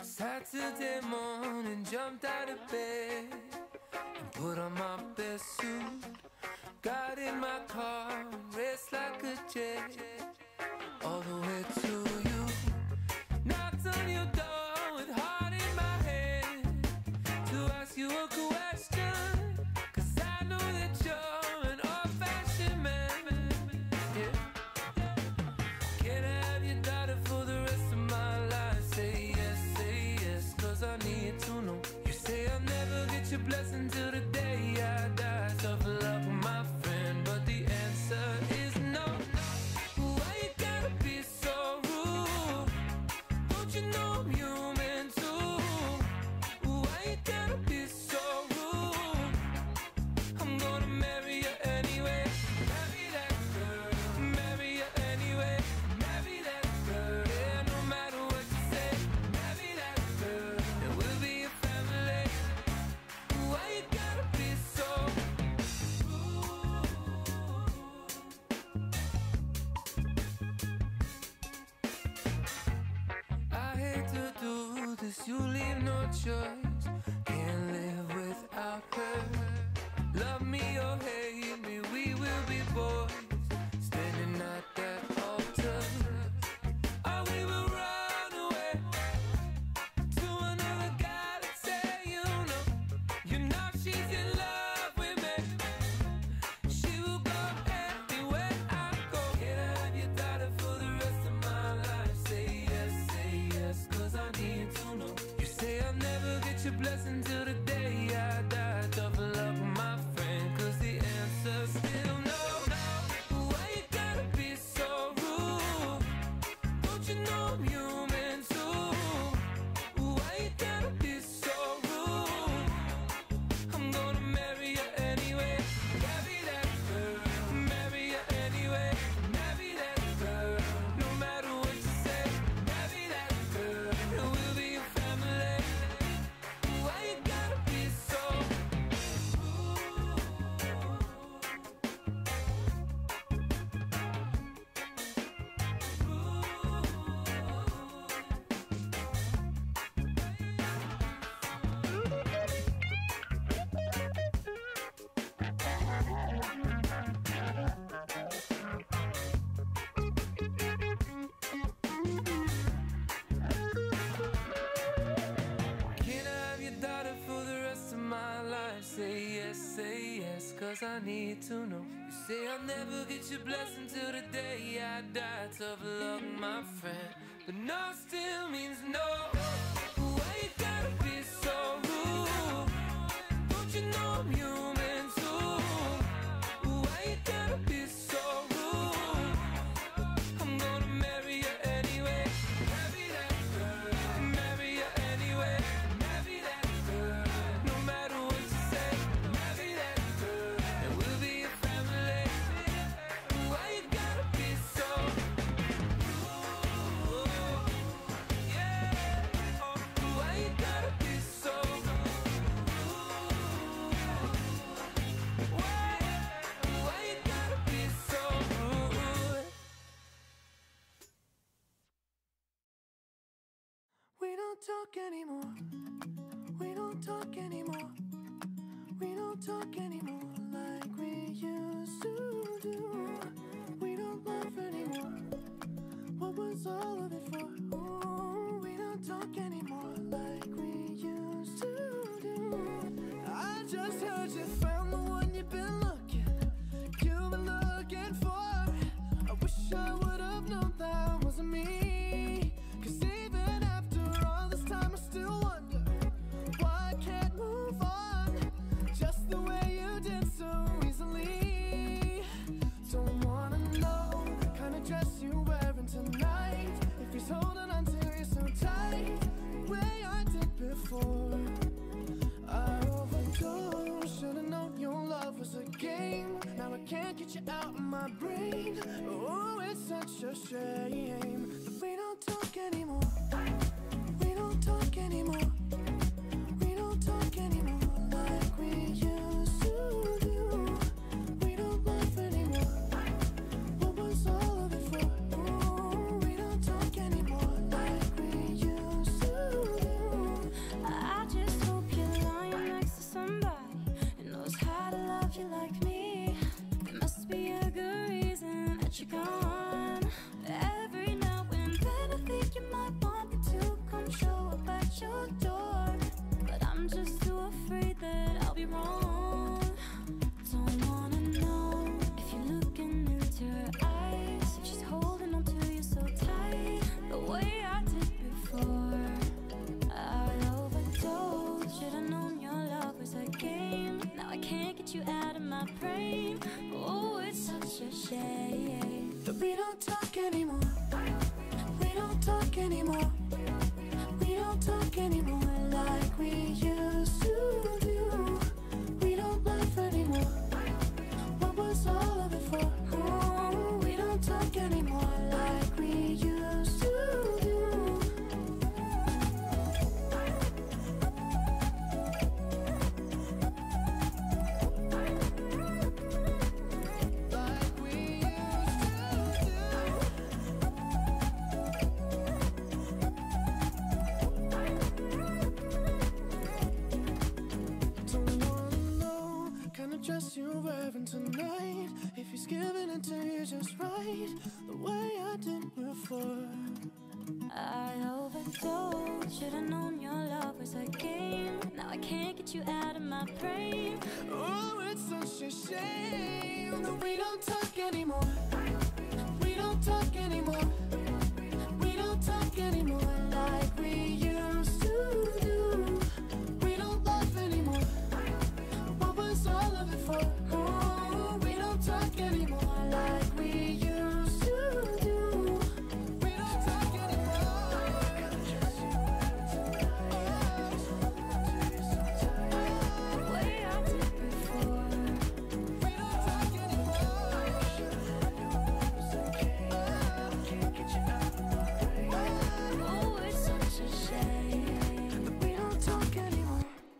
Saturday morning, jumped out of bed and put on my best suit. Got in my car and raced like a jet all the way to you. Knocked on your door with heart in my hand to ask you a question, 'cause I know that you're an old-fashioned man. Yeah. Can I have your daughter for the rest of my life? Say yes, 'cause I need to know. You say I'll never get your blessing till the day I die. Tough luck, my friend, but the answer is no. Why you gotta be so rude? Don't you know I'm human too? Why you gotta be so rude? I'm gonna marry you anyway. Marry that girl, marry you anyway. Marry that girl, yeah, no matter what you say. Marry that girl, and we'll be a family. Why you gotta be so rude? I hate to do this, you leave no choice. Can't live without her. Love me or hate me, we will be boys, standing at that altar. Or we will run away to another guy that say you know she's in love with me. She will go anywhere I go. Can I have your daughter for the rest of my life? Say yes, 'cause I need to know. You say I'll never get your blessing till the day I die. Tough luck, my friend, 'cause the answer's still no. Why you gotta be so rude? Don't you know I'm human too? Why you gotta be so rude? I'm gonna marry you anyway. Marry that girl, marry you anyway. Marry that girl, no matter what you say. Marry that girl, and we'll be a family. Why you gotta be so rude? Can I have your daughter for the rest of my life? Say yes, 'cause I need to know. You say I'll never get your blessing till the day I die. Tough luck, my friend, but no still means no. Why you gotta be so rude? Don't you know I'm human too? Why you gotta be so rude? I'm gonna marry you anyway. Marry that girl, marry you anyway. Marry that girl, no matter what you say. Marry that girl, and we'll be a family. Why you gotta be so rude? Yeah. Why you gotta be so rude? Why you gotta be so rude? We don't talk anymore. We don't talk anymore. We don't talk anymore like we used to do. We don't laugh anymore. What was all of it for? Ooh, we don't talk anymore like we used to do. I just heard you found the one you've been looking for. I wish I would have known that wasn't me. 'Cause even after all this time I still wonder why I can't move on just the way you did so easily. Don't wanna know the kind of dress you're wearing tonight, if he's holding on to you so tight the way I did before. I overdosed, should've known your love was a game. Now I can't get you out of my brain. Oh, it's such a shame that we don't talk anymore. We don't talk anymore. We don't talk anymore like we used to do. We don't laugh anymore. What was all of it for? Ooh, we don't talk anymore like we used to do. having tonight. If he's giving it to you just right, the way I did before. I overdosed. Should've known your love was a game. Now I can't get you out of my brain. Oh, it's such a shame that we don't talk anymore. We don't talk anymore. We don't talk anymore like we used to do. We don't laugh anymore. What was all of it for? Oh, we don't talk anymore like we used to do. We don't talk anymore. The way I did before. We don't talk anymore. Oh, it's such a shame. We don't talk anymore.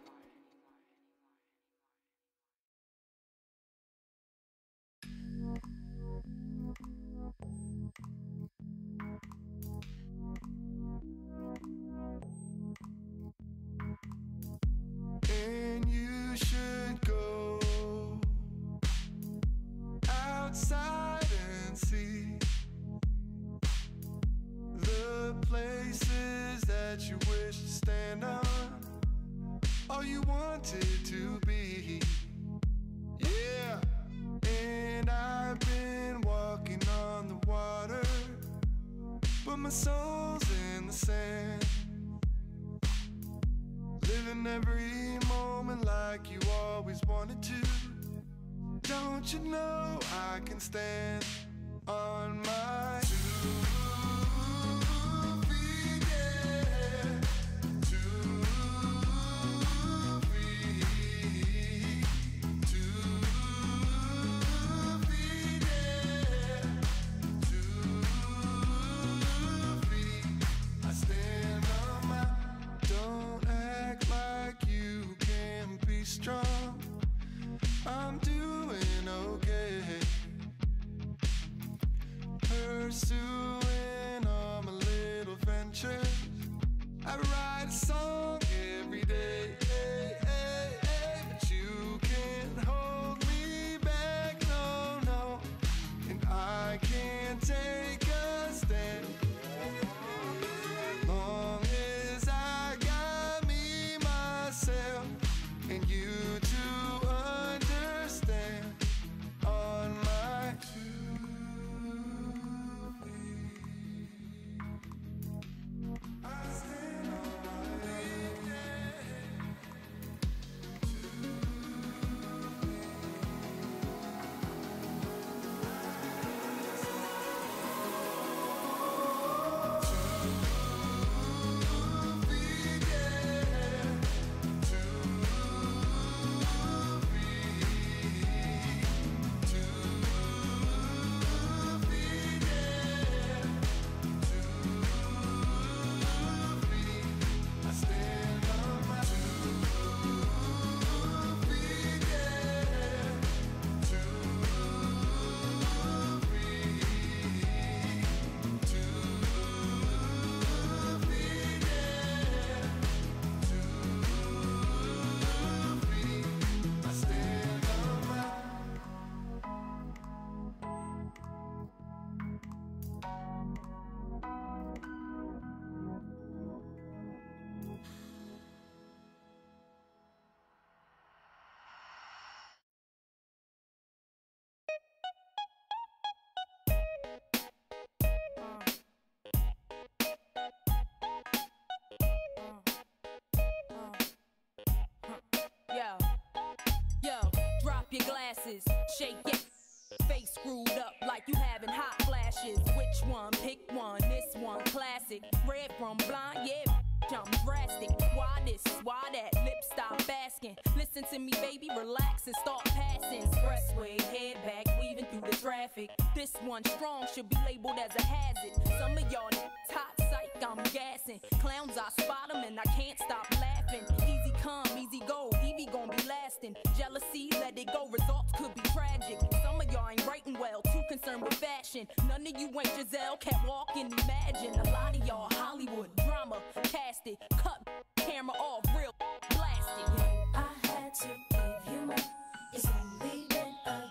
And you should go outside and see the places that you wish to stand on, all you wanted to be. Yeah, and I've been walking on the water, but my soul's in the sand. Living every moment like you always wanted to. Don't you know I can stand on my 2 feet, yeah. 2 feet. 2 feet, yeah. 2 feet. I stand on my. Don't act like you can't be strong. I'm doing okay. Pursuing all my little ventures. I write a song every day, but you can't hold me back, no, no. And I can't take a stand. Long as I got me, myself, and you to understand on my 2 feet. I stand on my feet, yeah. 2 feet, yeah. 2 feet. 2 feet, yeah. 2 feet. I stand on my 2 feet, yeah. 2 feet. 2 feet, yeah. 2 feet. I stand on my. Yo, drop your glasses, shake it. Face screwed up like you having hot flashes. Which one? Pick one. This one classic. Red from blind, yeah. I'm drastic. Why this? Why that? Lips stop asking. Listen to me, baby, relax and start passing. Expressway, head back, weaving through the traffic. This one strong should be labeled as a hazard. Some of y'all hot psych, I'm gassing. Clowns, I spot them and I can't stop laughing. Easy come, easy go, Evie gon' be lasting. Jealousy, let it go, results could be tragic. Some of y'all ain't writing well, too concerned with fashion. None of you ain't Giselle, can't walk and imagine. A lot of y'all Hollywood drama, cast it, cut camera off, real blasted. I had to give you more. It's only been a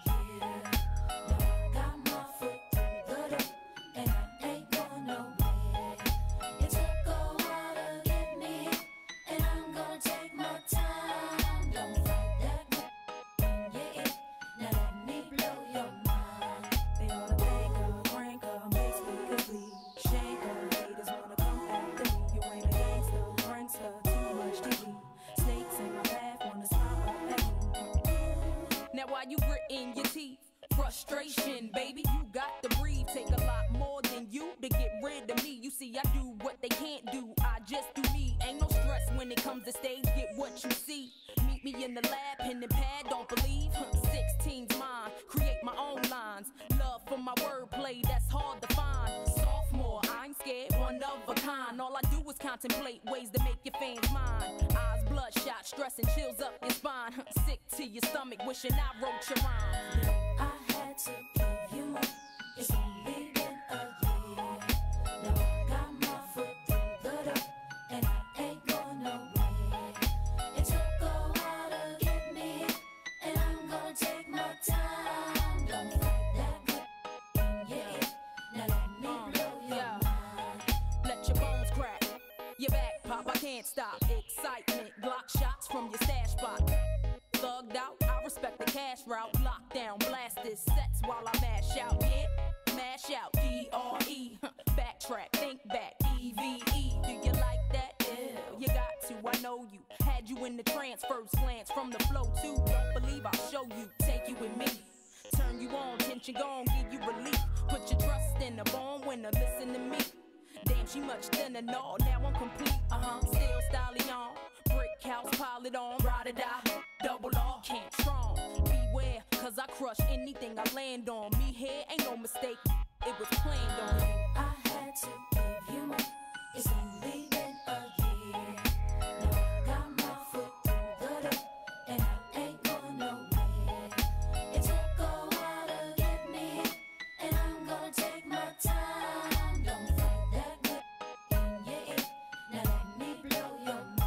you gritting your teeth. Frustration, baby, you got to breathe. Take a lot more than you to get rid of me. You see, I do what they can't do, I just do me. Ain't no stress when it comes to stage, get what you see. Meet me in the lab, pen and pad, don't believe 16's mine, create my own lines. Love for my wordplay, that's hard to find. Sophomore, I ain't scared, one of a kind. All I do is contemplate ways to make your fans mine. Eyes bloodshot, stress and chills up your spine. Sick to your stomach, wishing I wrote your rhyme. I had to give you more. It's only been a year. Now I got my foot through the door, and I ain't going nowhere. It took a while to get me, and I'm gonna take my time. Don't fight that good in your ear. Now let me blow your mind. Let your bones crack, your back pop, I can't stop. Excitement, Glock shots from your stash spot. Thugged out, I respect the cash route. Lockdown, blast this sets while I mash out. Yeah, mash out, D-R-E. Backtrack, think back, E-V-E. Do you like that? Yeah, you got to, I know you. Had you in the trance, first glance from the flow too. Don't believe I'll show you, take you with me. Turn you on, tension gone, give you relief. Put your trust in a born winner, listen to me. Damn, she much thinner, no, now I'm complete. Still styling on. Brick house, pile it on, ride or die, double R, can't strong. Beware, cause I crush anything I land on. Me here ain't no mistake, it was planned on. I had to give you more. It's only been a year. Now I got my foot through the door, and I ain't going nowhere. It took a while to get me, and I'm gonna take my time. Don't fight that good in your ear. Now let me blow your mind.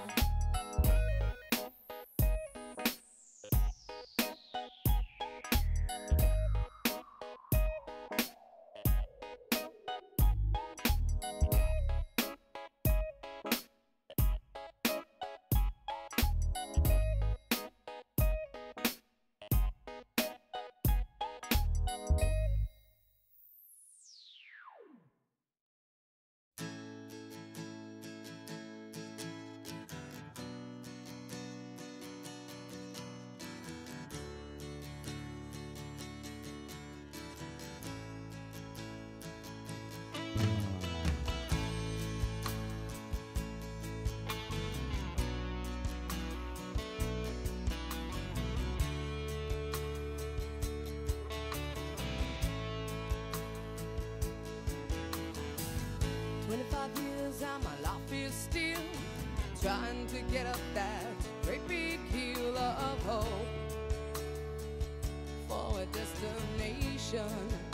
And my life is still trying to get up that great big hill of hope for a destination.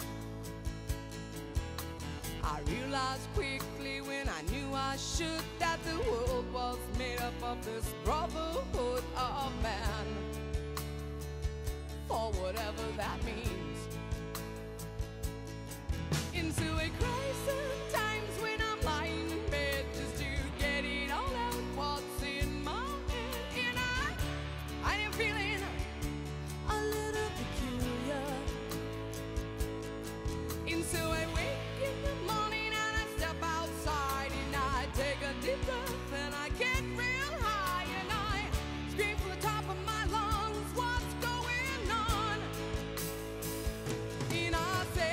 I realized quickly when I knew I should that the world was made up of this brotherhood of man, for whatever that means. Into a crisis times when I'm lying in bed just to get it all out what's in my head. And I am feeling a little peculiar. And so I wake in the morning and I step outside and I take a deep breath and I get real high and I scream from the top of my lungs, what's going on? And I say,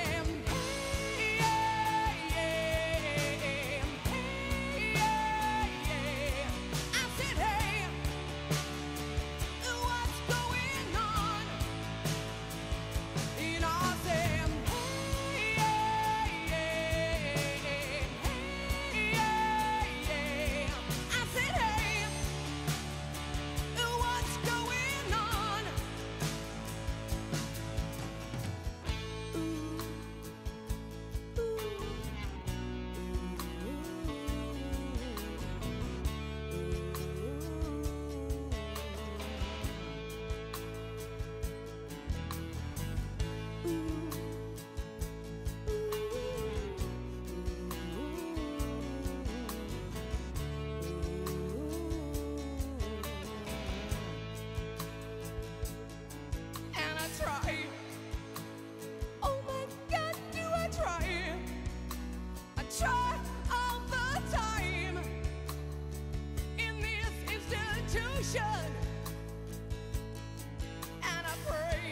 try all the time in this institution, and I pray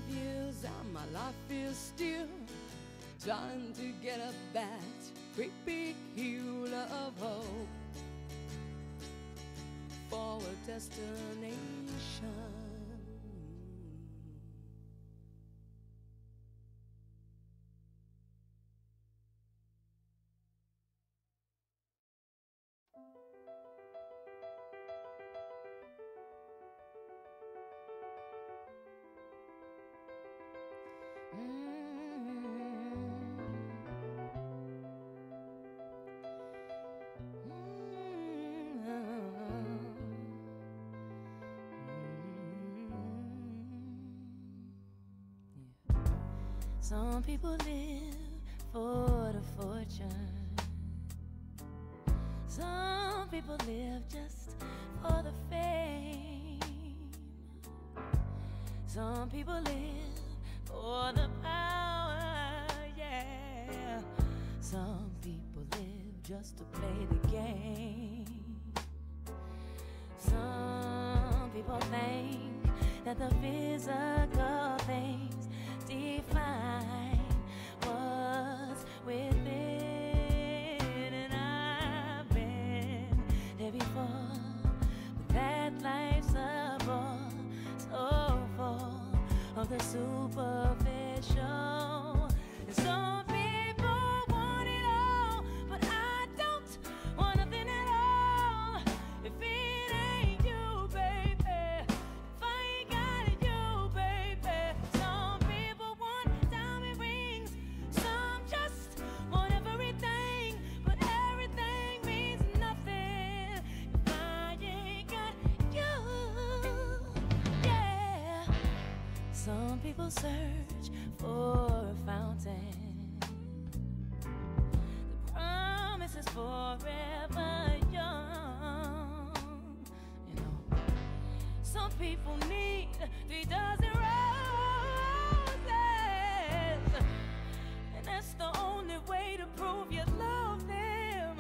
years and my life is still trying to get up that great big hill of hope for a destination. Some people live for the fortune. Some people live just for the fame. Some people live for the power, yeah. Some people live just to play the game. Some people think that the physical things define what's within, and I've been there before, but that life's a bore, so full of the superficial. And some people want it all, but I don't want nothing at all. If it ain't you, baby, if I ain't got it, you, baby. Some people want diamond rings, some just want everything, but everything means nothing if I ain't got you. Yeah. Some people search for a fountain. The promise is forever young. You know, some people need 3 dozen roses, and that's the only way to prove you love them.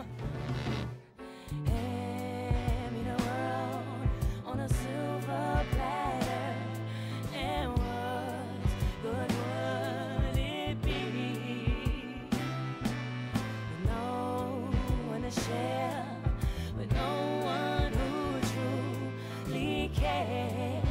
Hand me the world on a silver platter, and what good would it be with no one to share, with no one who truly cares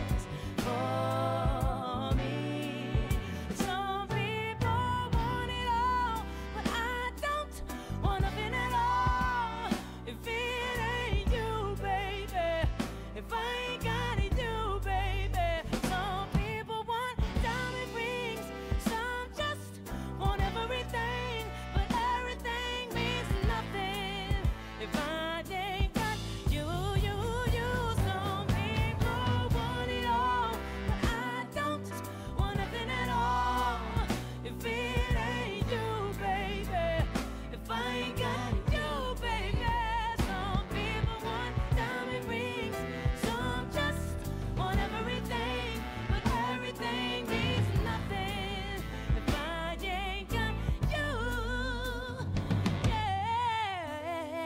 for me? Some people want it all, but I don't want nothing at all. If it ain't you, baby, if I ain't got it, you, baby. Some people want diamond rings, some just want everything, but everything means nothing if I ain't got you, you, you. Some people want it all, but I don't want nothing at all. If it ain't you, baby, if I ain't got you, baby. Some people want diamond rings, some just want everything, but everything means nothing if I ain't got you. Yeah.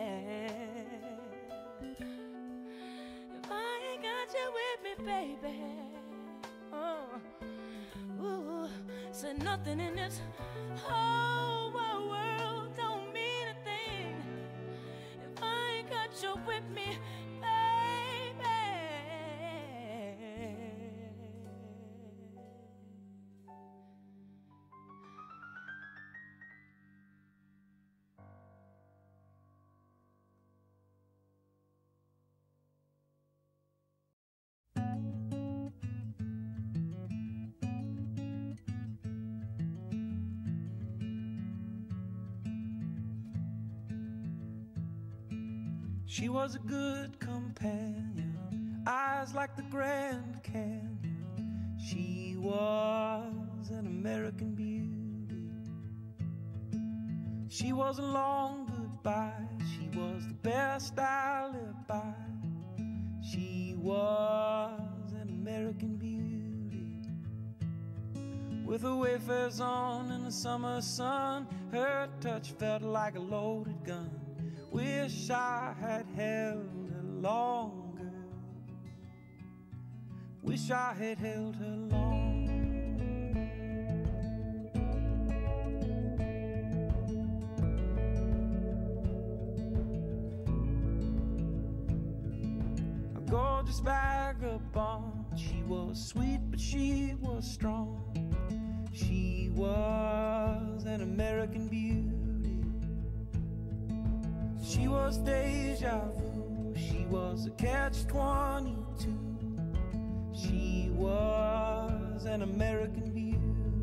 If I ain't got you with me, baby. Ooh, said nothing in this whole wide world don't mean a thing if I ain't got you with me, baby. She was a good companion, eyes like the Grand Canyon. She was an American beauty. She was a long goodbye. She was the best I lived by. She was an American beauty. With her wafers on in the summer sun, her touch felt like a loaded gun. Wish I had held her longer. Wish I had held her longer. bond. She was sweet, but she was strong. She was an American beauty. She was deja vu. She was a catch-22. She was an American beauty.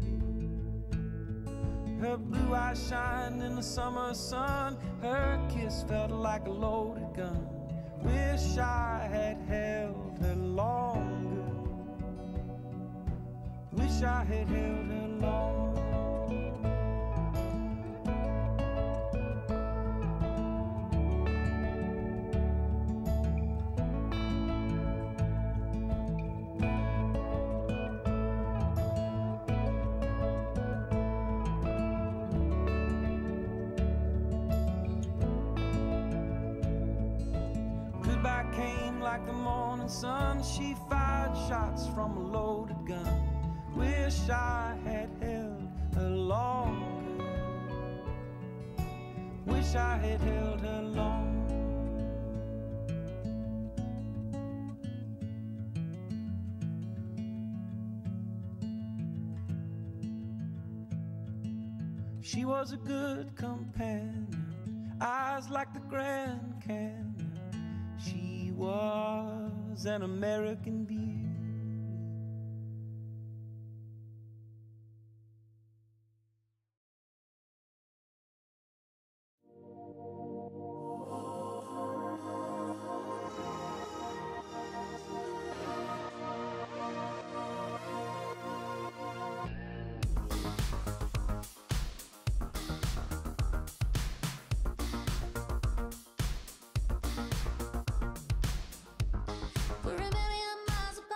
Her blue eyes shine in the summer sun. Her kiss felt like a loaded gun. Wish I had held her longer. Wish I had held her longer. Goodbye came like the morning sun. She fired shots from a loaded gun. Wish I had held her longer. Wish I had held her longer. She was a good companion, eyes like the Grand Canyon. She was an American beauty. We're a million miles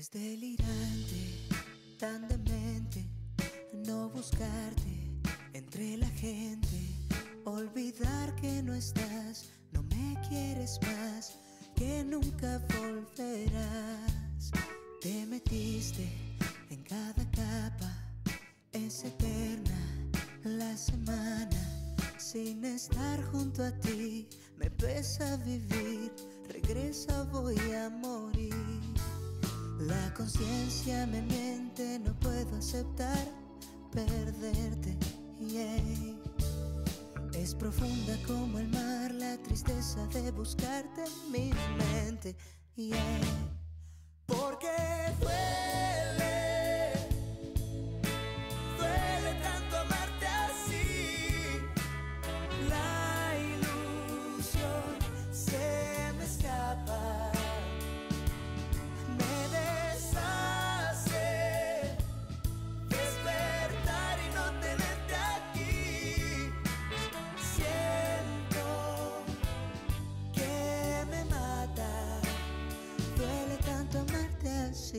Es delirante, tan demente, no buscarte entre la gente, olvidar que no estás, no me quieres más, que nunca volverás. Te metiste en cada capa, es eterna la semana, sin estar junto a ti, me pesa vivir, regresa voy a morir. La conciencia me miente, no puedo aceptar perderte, yeah. Es profunda como el mar, la tristeza de buscarte en mi mente, yeah. Porque duele, duele tanto amarte así. La ilusión se me escapa, me deshace despertar y no tenerte aquí. Siento que me mata, duele tanto amarte así.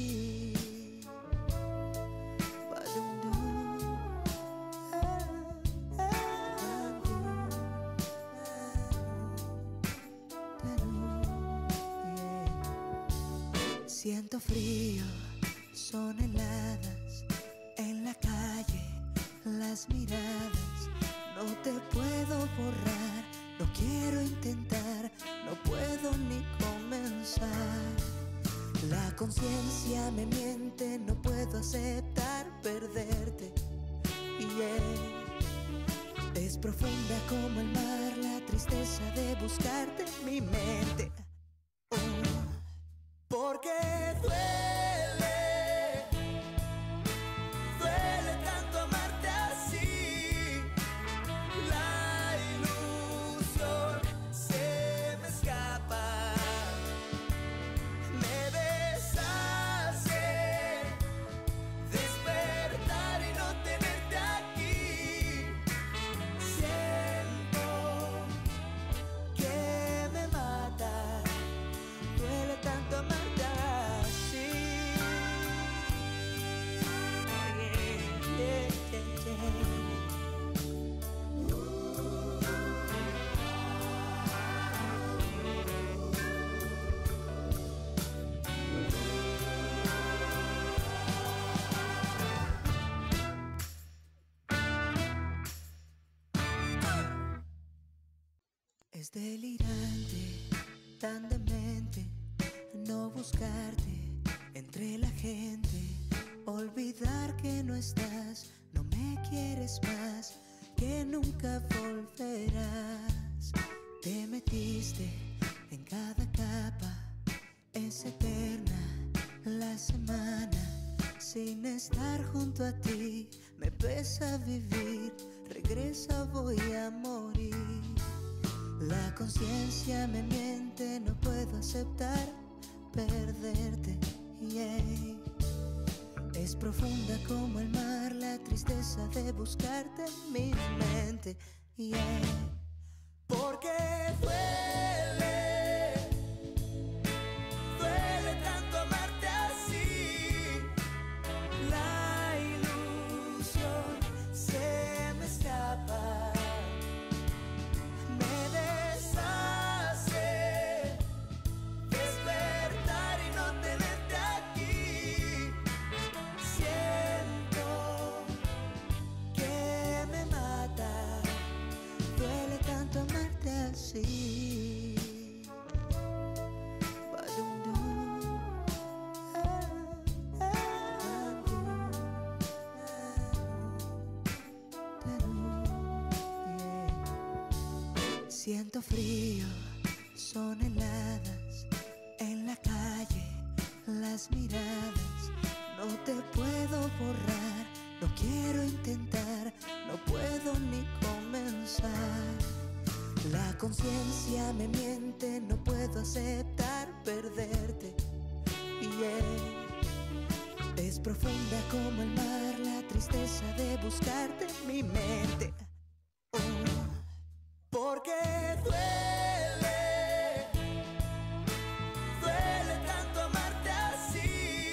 Siento frío, son heladas en la calle, las miradas, no te puedo borrar, no quiero intentar, no puedo ni comenzar. La conciencia me miente, no puedo aceptar perderte, yeah. Es profunda como el mar, la tristeza de buscarte en mi mente. Porque duele, duele tanto amarte así. La ilusión se me escapa, me deshace despertar y no tenerte aquí. Siento que me mata, duele tanto amarte así. Oh, yeah, yeah, yeah, Es delirante, tan demente, no buscarte entre la gente, olvidar que no estás, no me quieres más, que nunca volverás. Te metiste en cada capa, es eterna la semana, sin estar junto a ti, me pesa vivir, regresa voy a morir. La conciencia me miente, no puedo aceptar perderte, yeah. Es profunda como el mar, la tristeza de buscarte en mi mente, yeah. Porque duele, duele tanto amarte así. La ilusión se me escapa, me deshace despertar y no tenerte aquí. Siento que me mata, duele tanto amarte así. Siento frío, son heladas en la calle, las miradas, no te puedo borrar, no quiero intentar, no puedo ni comenzar. La conciencia me miente, no puedo aceptar perderte, yeah. Es profunda como el mar, la tristeza de buscarte en mi mente. Porque duele, duele tanto amarte así.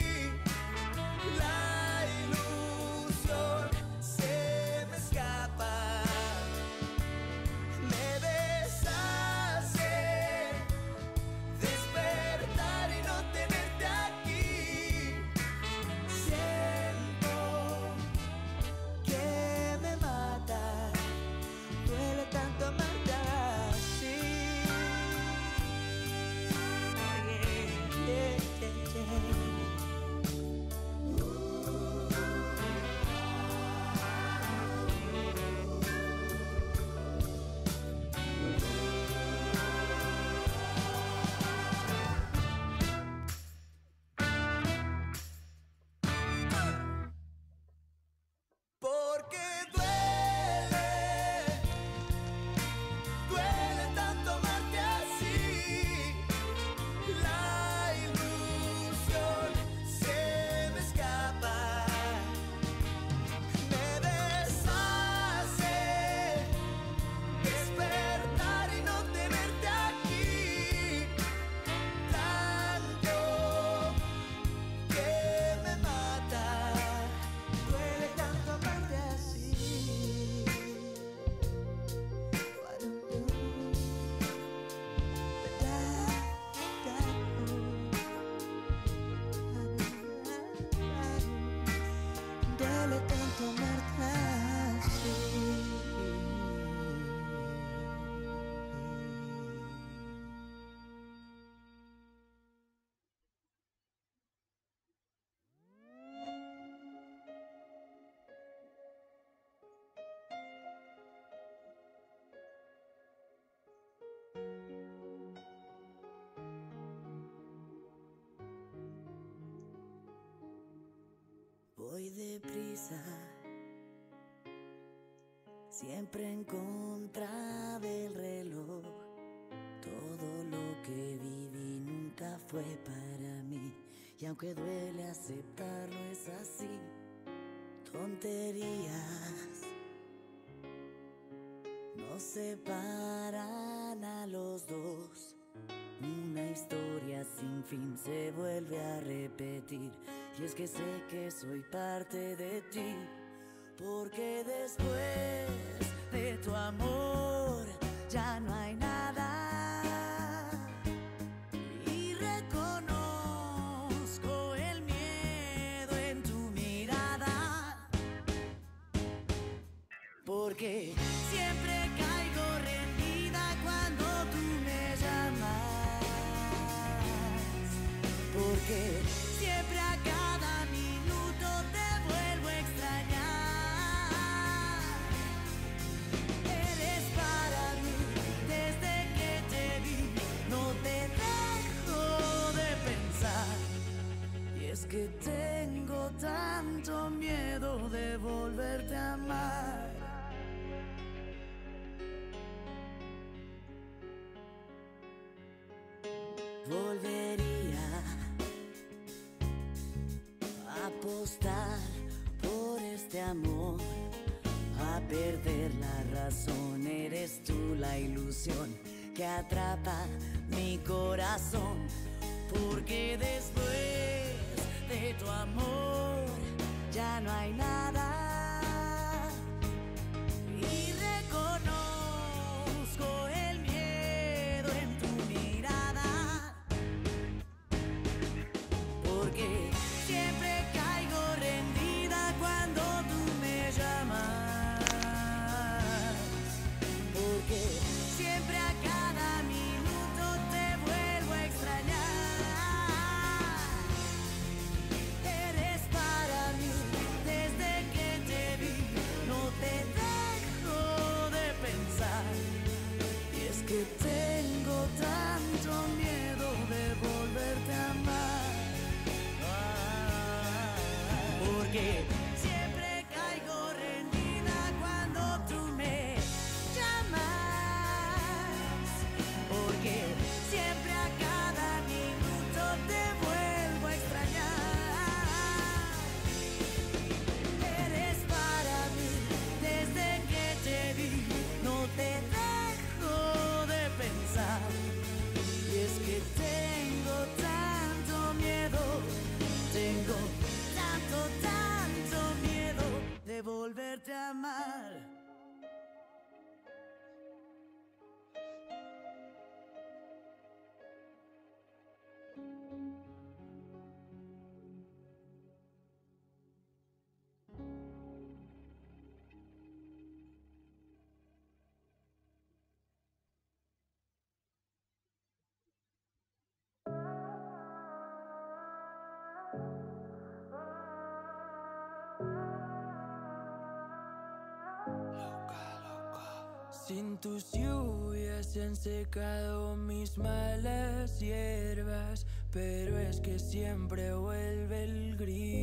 Voy deprisa, siempre en contra del reloj. Todo lo que viví nunca fue para mí, y aunque duele aceptarlo es así. Tonterías nos separan a los dos. Una historia sin fin se vuelve a repetir, y es que sé que soy parte de ti, porque después de tu amor ya no hay nada, y reconozco el miedo en tu mirada, porque siempre caigo rendida cuando tú me llamas, porque siempre a cada minuto te vuelvo a extrañar. Eres para mí desde que te vi, no te dejo de pensar. Y es que tengo tanto miedo de volverte a amar. Volvería a apostar por este amor, a perder la razón. Eres tú la ilusión que atrapa mi corazón, porque después de tu amor ya no hay nada, y reconozco el miedo en tu mirada, porque siempre caigo rendida cuando tú me llamas, porque siempre a cada minuto te vuelvo a extrañar. Eres para mí desde que te vi, no te dejo de pensar. Y es que tengo tanto miedo de volverte a amar, porque siempre caigo rendida cuando tú me llamas, porque siempre a cada minuto te vuelvo a extrañar. Eres para mí desde que te vi, no te dejo de pensar. Y es que tengo tanto miedo, tengo tanto miedo de volverte a amar. Sin tus lluvias se han secado mis malas hierbas, pero es que siempre vuelve el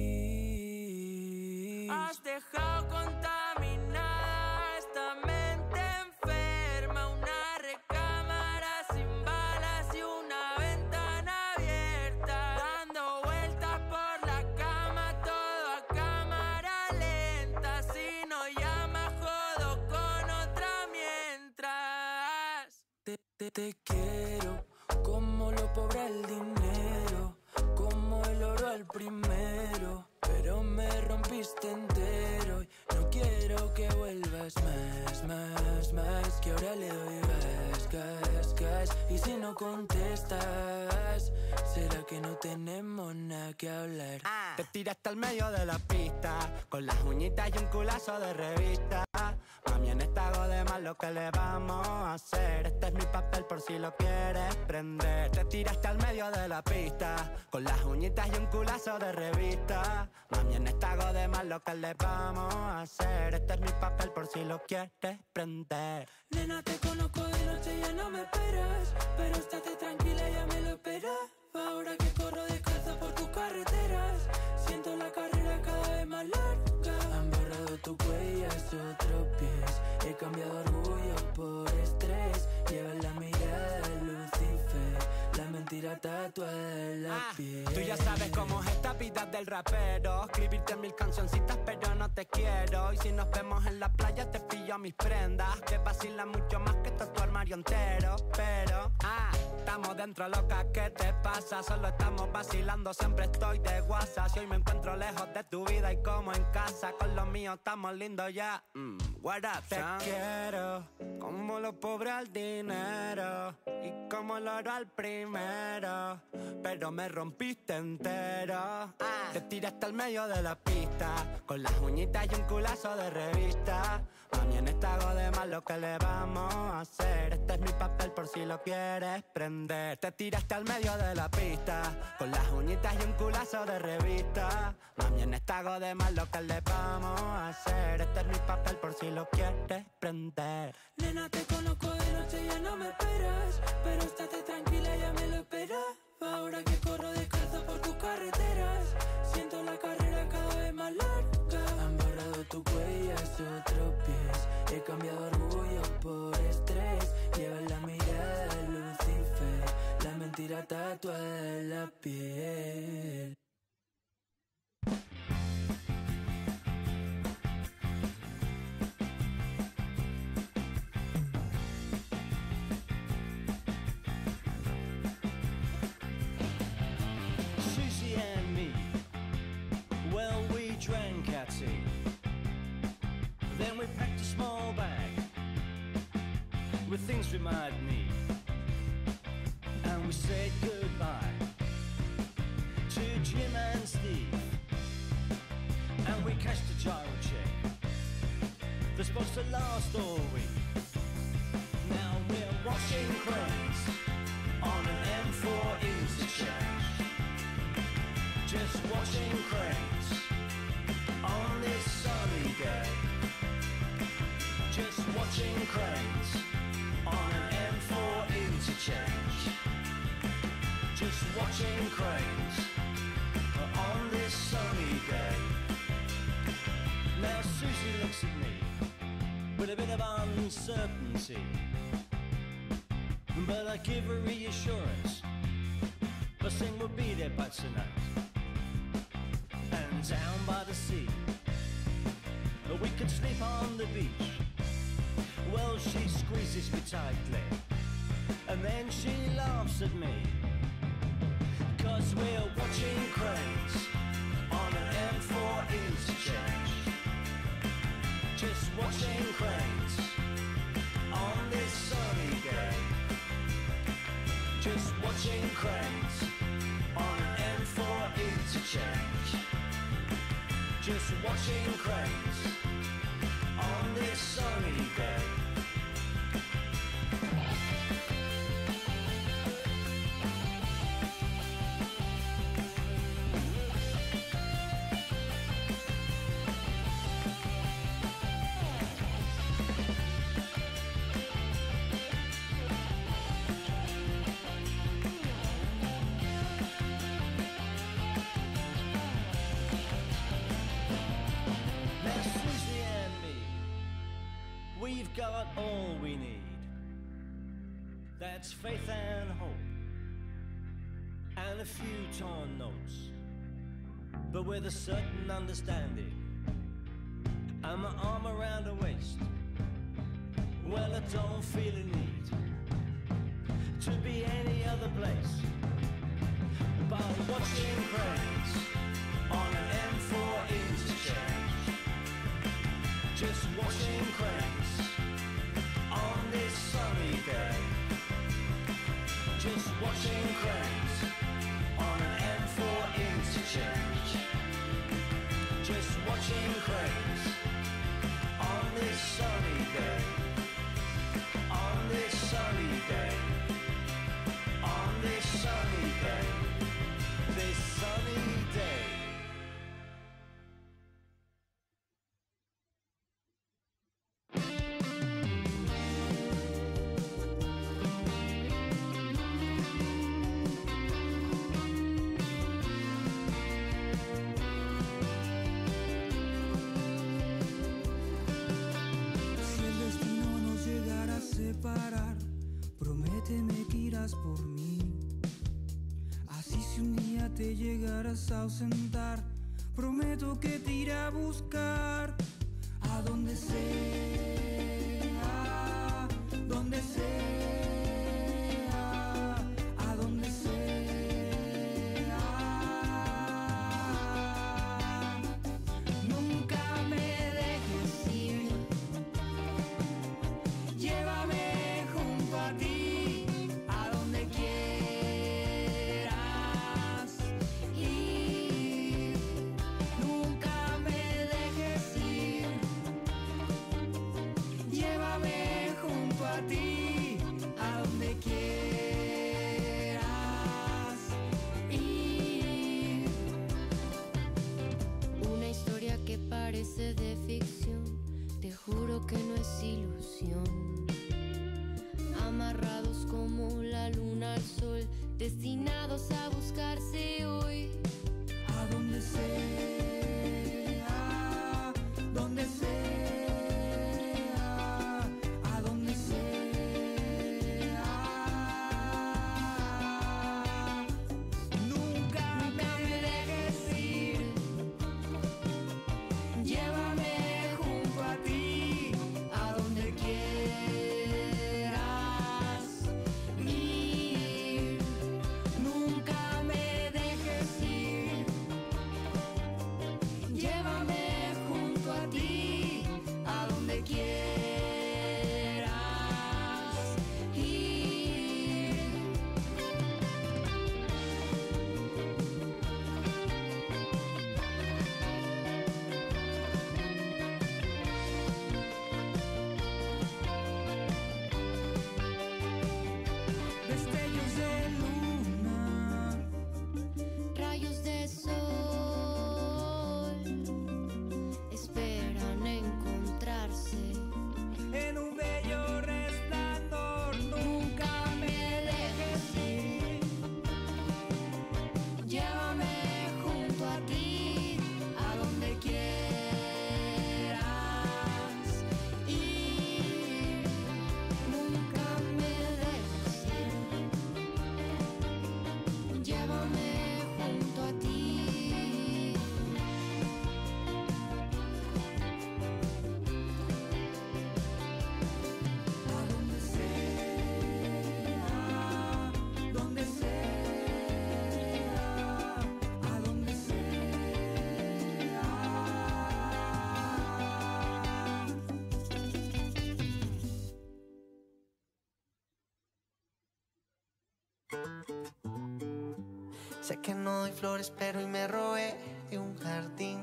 gris. Has dejado contaminada esta mente enferma, una recámara sin balas y una ventana abierta, dando vueltas por la cama, todo a cámara lenta. Si no llamas, jodo con otra mientras. Te quiero como lo pobre el dinero, como el oro al primero, pero me rompiste entero y no quiero que vuelvas más, que ahora le doy gas, y si no contestas, ¿será que no tenemos nada que hablar? Te tiraste al medio de la pista, con las uñitas y un culazo de revista. Mami, en esta hago de más lo que le vamos a hacer. Este es mi papel por si lo quieres prender. Te tiraste al medio de la pista, con las uñitas y un culazo de revista. Mami, en esta hago de más lo que le vamos a hacer. Este es mi papel por si lo quieres prender. Nena, te conozco de noche, ya no me esperas, pero estate tranquila, ya me lo esperaba. Ahora que corro descalza por tus carreteras, siento la carrera cada vez más tatué la piel. Tú ya sabes cómo es esta vida del rapero. Escribirte 1000 cancioncitas pero no te quiero. Y si nos vemos en la playa te pillo mis prendas, que vacilan mucho más que todo tu armario entero. Pero, estamos dentro, loca, ¿qué te pasa? Solo estamos vacilando, siempre estoy de WhatsApp. Si hoy me encuentro lejos de tu vida y como en casa, con los míos estamos lindos ya. What up, te quiero, como los pobres al dinero y como el oro al primero, pero me rompiste entero. Te tiraste al medio de la pista, con las uñitas y un culazo de revista. Mami, en esta hago de más lo que le vamos a hacer. Este es mi papel por si lo quieres prender. Te tiraste al medio de la pista, con las uñitas y un culazo de revista. Mami, en esta hago de más lo que le vamos a hacer. Este es mi papel por si lo quieres prender. Nena, te conozco de noche, ya no me esperas, pero estate tranquila, ya me lo esperaba. Ahora que corro descalzo por tus carreteras, siento la carrera cada vez más larga. Han borrado tu huellas, otros pies. He cambiado orgullo por estrés. Llevas la mirada de Lucifer, la mentira tatuada en la piel. Susie and me, well, we drank our tea. Then we packed a small bag with things we might need, and we said goodbye to Jim and Steve, and we cashed a gyro check that's supposed to last all week. Now we're washing cranes on an M4 interchange, just watching cranes on this sunny day. Just watching cranes on an M4 interchange. Just watching cranes on this sunny day. Now Susie looks at me with a bit of uncertainty, but I give her reassurance. The thing will be there by tonight. And down by the sea, we could sleep on the beach. Well, she squeezes me tightly, and then she laughs at me, 'cause we're watching cranes on an M4 interchange. Just watching cranes on this sunny day. Just watching cranes on an M4 interchange. Just watching cranes on this sunny day. We've got all we need. That's faith and hope, and a few torn notes, but with a certain understanding, and my arm around her waist. Well, I don't feel a need to be any other place but watching cranes on an M4 interchange. Just watching cranes on this sunny day. Just watching cranes on an M4 interchange. Just watching cranes on this sunny day. On this sunny day. On this sunny day. This sunny day. llegarás a ausentar, prometo que te iré a buscar a donde sea, donde sea, a donde sea. Nunca me dejes ir, llévame junto a ti, a donde quieras ir. Nunca me dejes ir, llévame junto a ti, a donde quieras ir. Una historia que parece de ficción, te juro que no es ilusión. Amarrados como la luna al sol, destinados a buscarse hoy. A donde sea, donde sea, a donde sea. Nunca me dejes ir, llévame junto a ti, a donde quieras ir. Nunca me dejes ir, llévame junto a ti, a donde quieras ir. Destellos de luna, Rayos de sol esperan encontrarse. en un bello resplandor. Nunca me dejes ir, llévame junto a ti, a donde quieras ir. Nunca me dejes ir, llévame junto a ti. A donde sea, donde sea, a donde sea. Sé que no doy flores, pero hoy me robé de un jardín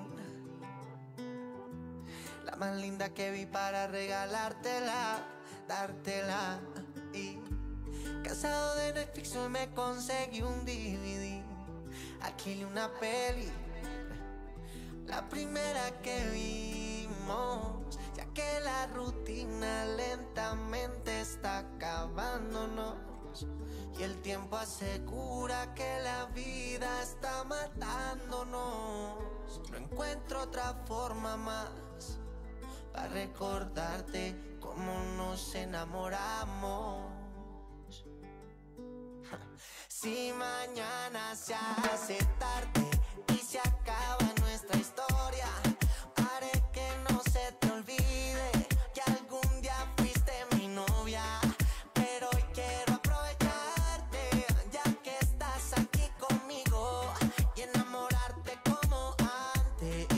la más linda que vi para regalártela, dártela. Y cansado de Netflix hoy me conseguí un DVD, alquilé una peli, la primera que vimos, ya que la rutina lentamente está acabándonos. Y el tiempo asegura que la vida está matándonos. No encuentro otra forma más para recordarte cómo nos enamoramos. Si mañana se hace tarde y se acaba nuestra historia, haré que no se te olvide que algún día fuiste mi novia. Pero hoy quiero aprovecharte, ya que estás aquí conmigo, y enamorarte como antes.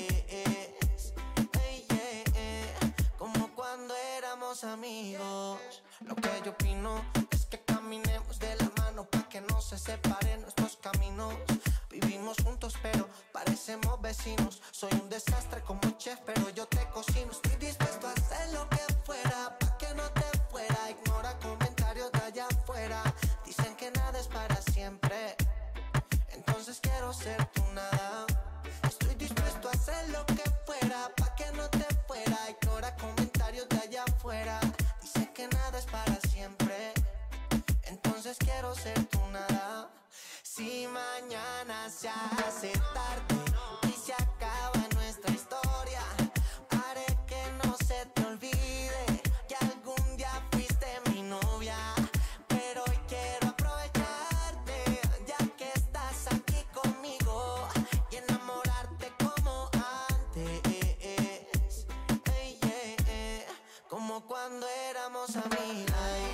Como cuando éramos amigos. Lo que yo opino es que caminemos de la mano pa' que no se separen nuestros caminos. Vivimos juntos pero parecemos vecinos. Soy un desastre como chef pero yo te cocino. Estoy dispuesto a hacer lo que fuera pa' que no te fuera. Ignora comentarios de allá afuera. Dicen que nada es para siempre, entonces quiero ser tu nada. Estoy dispuesto a hacer lo que fuera pa' que no te fuera. Ignora comentarios de allá afuera. Dice que nada es para siempre, entonces quiero ser tu nada. Si mañana se hace tarde y se acaba nuestra historia, haré que no se te olvide que algún día fuiste mi novia. éramos amigos.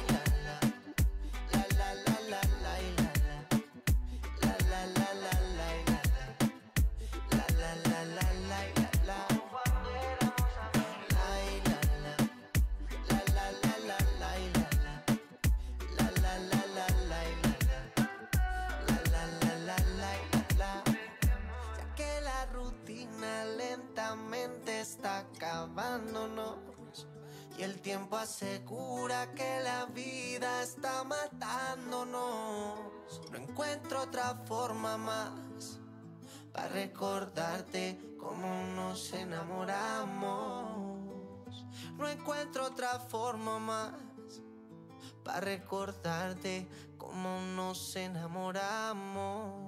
Ya que la rutina lentamente está acabándonos y el tiempo asegura que la vida está matándonos. No encuentro otra forma más para recordarte cómo nos enamoramos. No encuentro otra forma más para recordarte cómo nos enamoramos.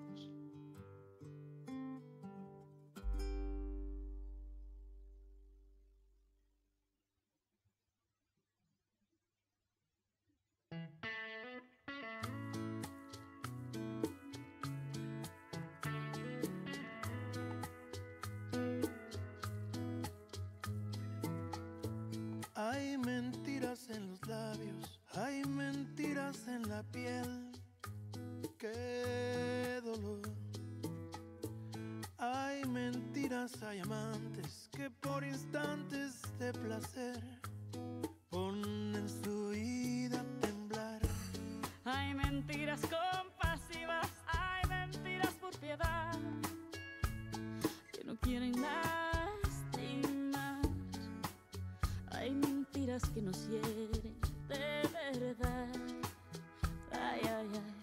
Hay mentiras en los labios, hay mentiras en la piel. Qué dolor. Hay mentiras, hay amantes que por instantes de placer ponen su vida a temblar. Hay mentiras compasivas, hay mentiras por piedad que no quieren lastimar. Hay mentiras que nos hieren de verdad. Ay, ay, ay.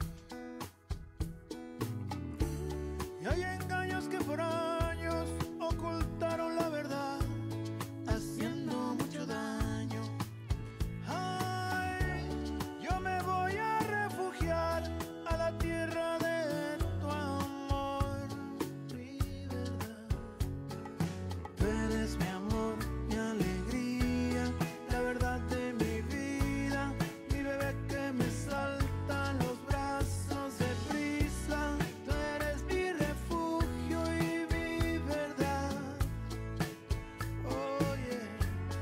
Y hay engaños que por años ocultaron la verdad, haciendo mucho daño. Ay, yo me voy a refugiar a la tierra de tu amor, mi verdad. Tú eres mi amor, mi alegría, la verdad de mi vida, mi bebé que me salta en los brazos de prisa. Tú eres mi refugio y mi verdad. Oh yeah.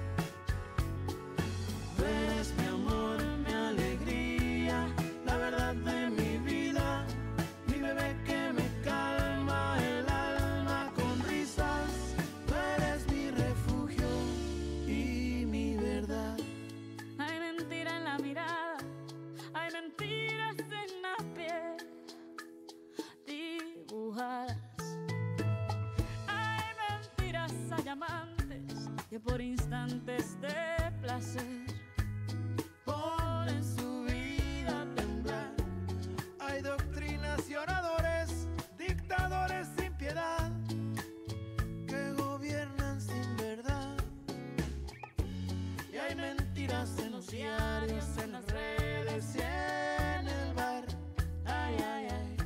Tú eres mi amor, mi alegría, la verdad de mi vida, mi bebé que me calma el alma con risas. Tú eres mi refugio y mi verdad. Hay mentira en la mirada, hay mentiras en la piel dibujadas. Hay mentiras, hay amantes que por instantes de placer Ponen su vida a temblar. Hay doctrinas y oradores, dictadores sin piedad, que gobiernan sin verdad. Y hay mentiras en los diarios, en las redes y en el bar. Ay, ay, ay.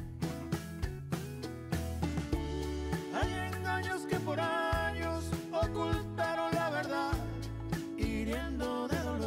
Hay engaños que por años ocultaron la verdad, hiriendo de dolor.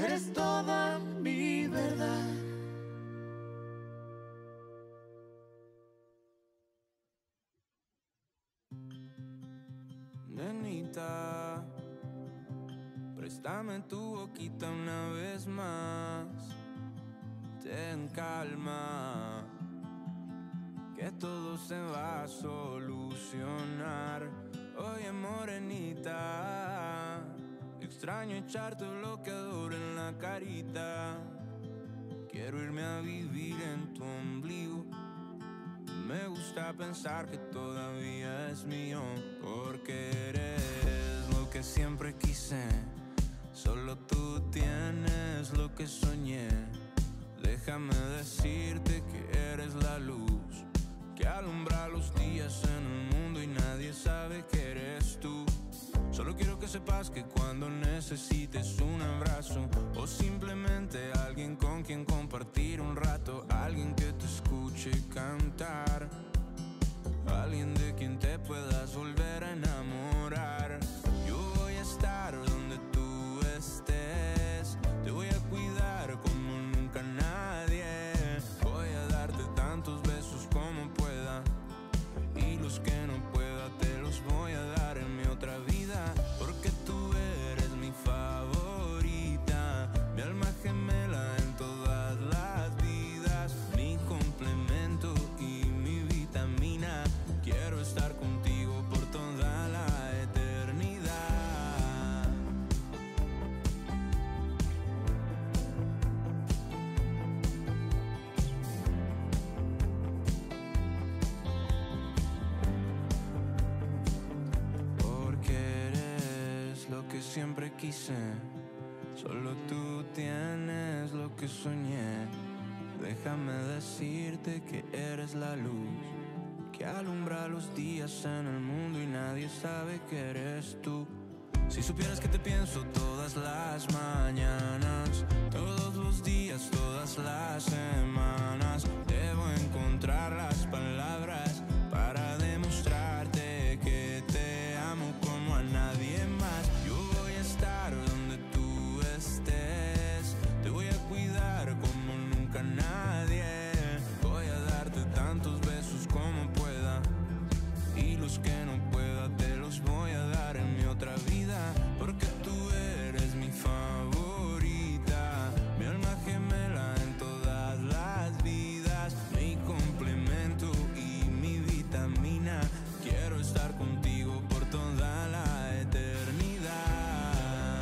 eres toda mi verdad. Nenita, préstame tu boquita una vez más. Ten calma, que todo se va a solucionar. Oye, morenita, extraño echar tu bloqueador en la carita. Quiero irme a vivir en tu ombligo. Me gusta pensar que todavía es mío, porque eres lo que siempre quise. Solo tú tienes lo que soñé. Déjame decirte que eres la luz que alumbra los días en el mundo y nadie sabe que eres tú. Solo quiero que sepas que cuando necesites un abrazo o simplemente alguien con quien compartir un rato, alguien que te escuche cantar, alguien de quien te puedas volver a enamorar, yo voy a estar donde tú estés. Te voy a cuidar como nunca nadie. Voy a darte tantos besos como pueda, y los que no pueda te los voy a dar en mi otra vida, porque tú eres mi favorita, mi alma gemela en todas las vidas, mi complemento y mi vitamina. Quiero estar contigo por toda la eternidad. Porque eres lo que siempre quise. Solo tú tienes lo que soñé. Déjame decirte que eres la luz que alumbra los días en el mundo y nadie sabe que eres tú. Si supieras que te pienso todas las mañanas, todos los días, todas las semanas, debo encontrar las palabras para demostrarte que te amo como a nadie más. Yo voy a estar donde tú estés, te voy a cuidar como nunca nadie. Voy a darte tantos besos como pueda, y los que no pueda te los voy a dar en mi otra vida, porque tú eres mi favorita, mi alma gemela en todas las vidas, mi complemento y mi vitamina. Quiero estar contigo por toda la eternidad.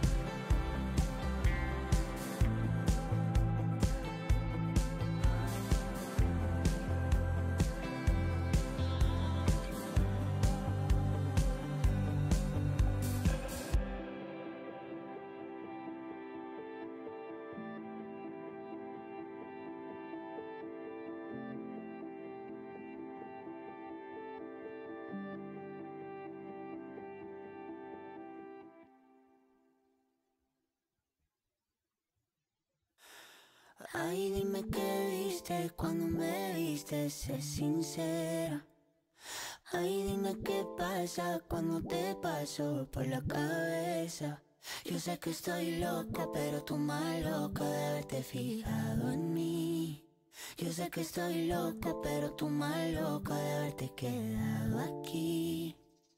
Ay, dime qué viste cuando me viste, sé sincera. Ay, dime qué pasa cuando te paso por la cabeza. Yo sé que estoy loca, pero tú más loca de haberte fijado en mí. Yo sé que estoy loca, pero tú más loca de haberte quedado aquí.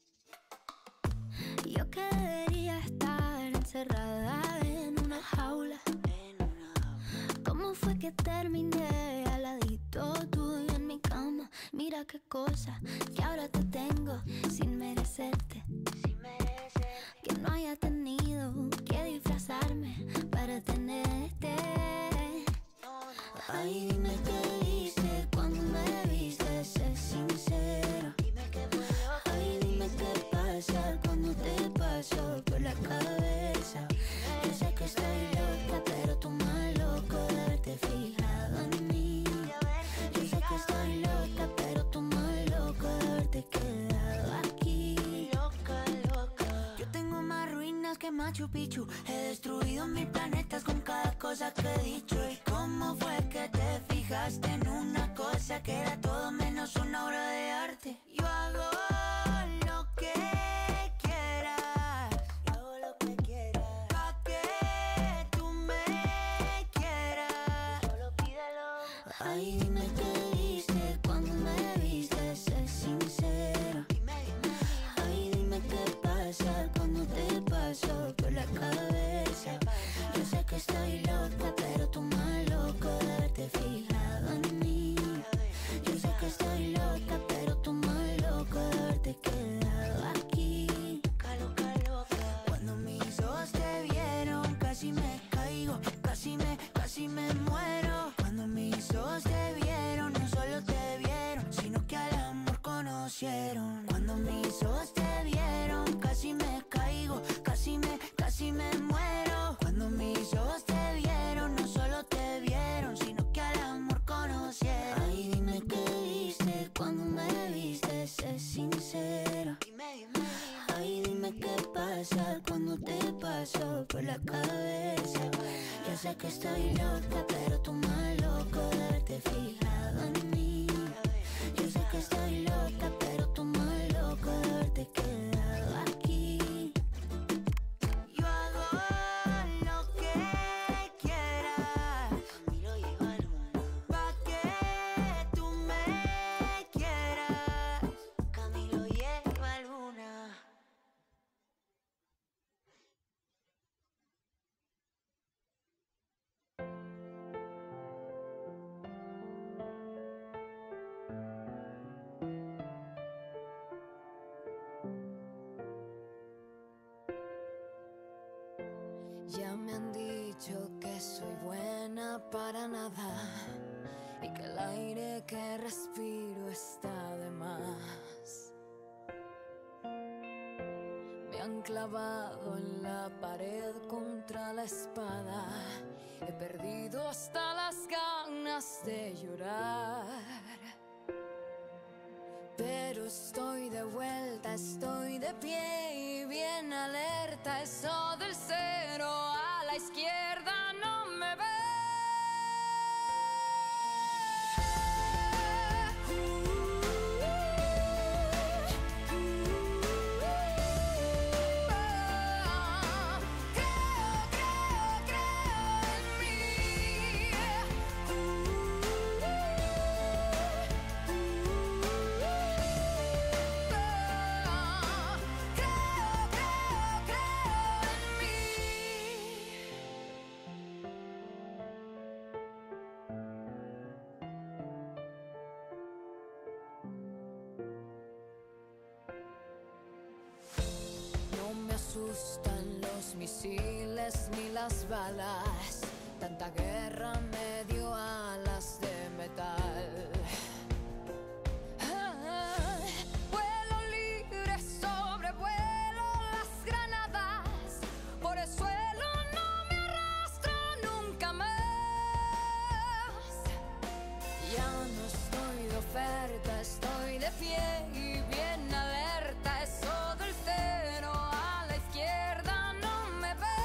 Yo que debería estar encerrada en una jaula. ¿Cómo fue que terminé al ladito tuyo en mi cama? Mira qué cosa que ahora te tengo sin merecerte. Que no haya tenido que disfrazarme para tenerte. Ay, dime qué viste cuando me viste, sé sincera. Ay, dime qué pasa cuando te paso por la cabeza. Yo sé que estoy loca, pero tú más loco de haberte fijado en mí. Yo sé que estoy loca, pero tú más loco de haberte quedado aquí. Yo tengo más ruinas que Machu Picchu. He destruido 1000 planetas con cada cosa que he dicho. ¿Y cómo fue que te fijaste en una cosa que era todo menos una obra de arte? Yo hago lo que quieras, pa' que tú Ay, dime qué viste cuando me viste, sé sincera. Ay, dime qué pasa cuando te paso por la cabeza. Yo sé que estoy loca, pero tú más loco de haberte fijado en mí. Yo sé que estoy loca, pero tú más loco de haberte quedado aquí. Cuando mis ojos te vieron, casi me caigo, casi me muero. Cuando mis ojos te vieron, no solo te vieron, sino que al amor conocieron. Cuando mis ojos te vieron, casi me caigo, casi me muero. Cuando mis ojos te vieron, no solo te vieron, sino que al amor conocieron. Ay, dime qué viste cuando me viste, sé sincera. Ay, dime qué pasa cuando te paso por la cabeza. Yo sé que estoy loca, pero tú más loco de haberte fijado en mí. Yo sé que estoy loca, pero tú más loco de haberte quedado aquí. Yo hago lo que quieras pa' que tú me quieras. Camilo lleva luna. Ya me han dicho que soy buena para nada y que el aire que respiro está de más. Me han clavado en la pared contra la espada. He perdido hasta las ganas de llorar. Pero estoy de vuelta, estoy de pie y bien alerta. Eso del cero a la izquierda no me ve. No me asustan los misiles ni las balas. Tanta guerra me dio alas de metal. Vuelo libre, sobrevuelo las granadas. Por el suelo no me arrastro nunca más. Ya no estoy de oferta, estoy de pie y bien alerta. Eso del cero a la izquierda no me ve.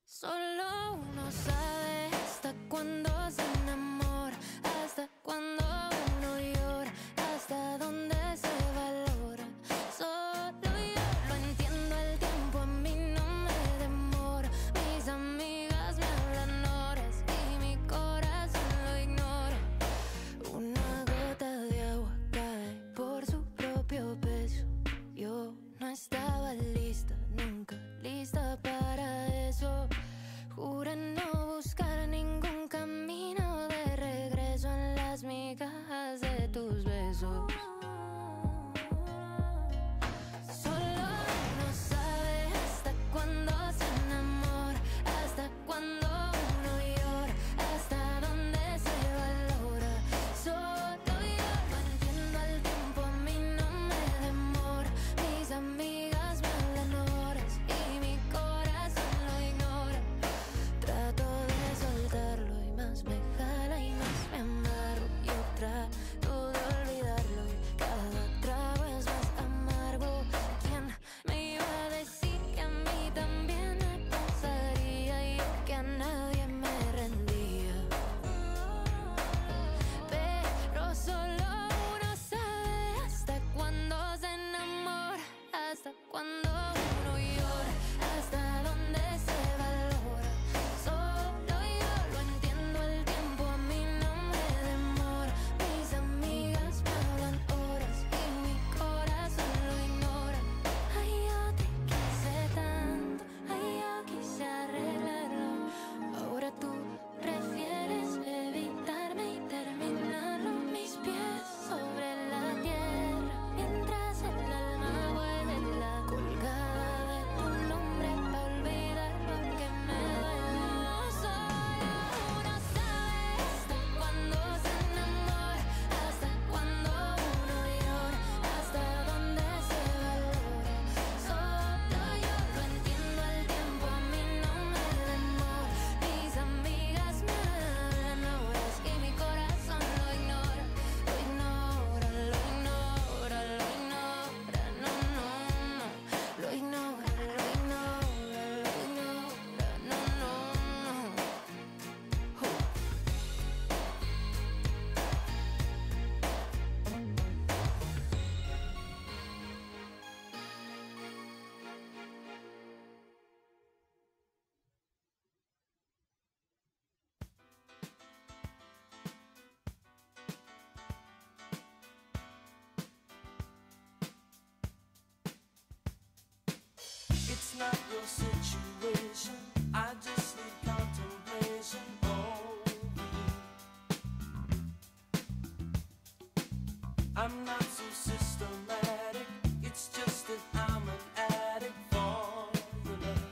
Solo uno sabe hasta cuándo se enamora, hasta cuándo uno llora, hasta dónde se valora. Solo yo lo entiendo, el tiempo a mí no me demora. Mis amigas me hablan horas y mi corazón lo ignora. Una gota de agua cae por su propio peso. Yo no estaba lista, nunca lista para eso. Juré no buscar ningún camino de regreso en las migajas de tus besos. Solo uno sabe hasta cuándo se enamora, hasta cuándo uno llora, hasta dónde se valora. Solo yo lo entiendo, el tiempo a mí no me demora. Mis amigas me hablan horas y mi corazón lo ignora. Trato de soltarlo y más me jala y más me amarro. Yo trato de olvidarlo y cada trago es más amargo. ¿Quién me iba a decir que a mí también me pasaría? Y yo que a nadie me rendía. Pero solo uno sabe hasta cuándo se enamora, hasta cuándo uno llora, hasta dónde se valora. Solo yo lo entiendo, el tiempo a mí no me demora. Mis amigas me hablan horas y mi corazón lo ignora. Ay, yo te quise tanto, ay, yo quise arreglarlo. Ahora tú prefieres evitarme y terminarlo. Mis pies sobre la tierra, mientras el alma vuela colgada de tu nombre pa' olvidarlo aunque me duela. Solo uno sabe hasta cuándo se enamora, hasta cuándo uno llora, hasta dónde se valora. Solo yo lo entiendo, el tiempo a mí no me demora. Mis amigas me hablan horas y mi corazón lo ignora. Lo ignora, lo ignora, lo ignora. No, no, no. Lo ignora, lo ignora, lo ignora. No, no, no. It's not your situation. I just need contemplation over you. I'm not so systematic. It's just that I'm an addict for your love.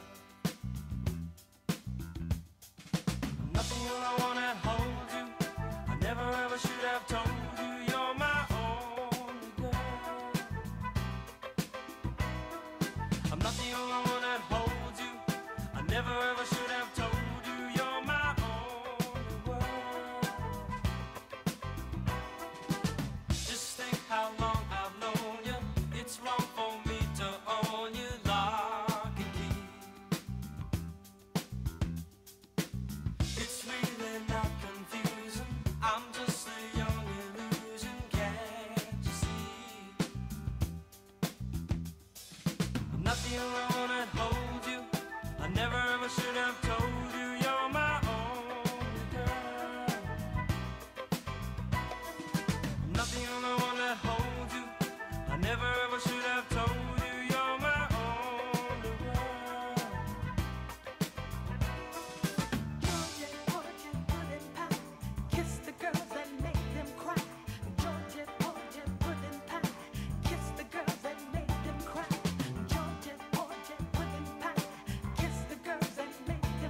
Nothing all I wanna hold you. I never ever should have told you you're my only girl. I'm not the only one that holds you. I never ever should have told you you're my only world. Just think how long I've known you. It's wrong for me to own you, lock and key. It's really not confusing. I'm just a young illusion, can't you see? I'm not the only one that holds you. I never ever should have told you you're my only girl. I'm not the only one that holds you. I never ever should have told you you're my only girl. Georgia, Georgia, pudding pie. Kiss the girls and make them cry. Georgia, Georgia, pudding pie. Kiss the girls and make them cry. Georgia, Georgia, pudding pie. Kiss the girls and make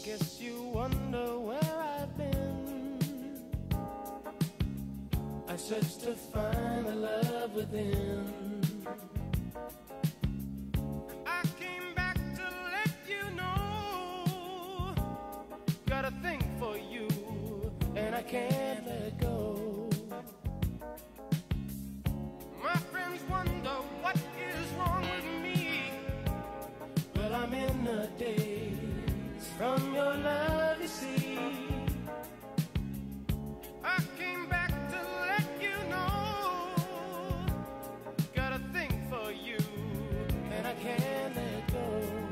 Guess you wonder where I've been. I searched to find the love within. I came back to let you know. Got a thing for you, and I can't let go. My friends wonder what is wrong with me. Well, I'm in the daze from your love, you see. I came back to let you know. Got a thing for you, and I can't let go.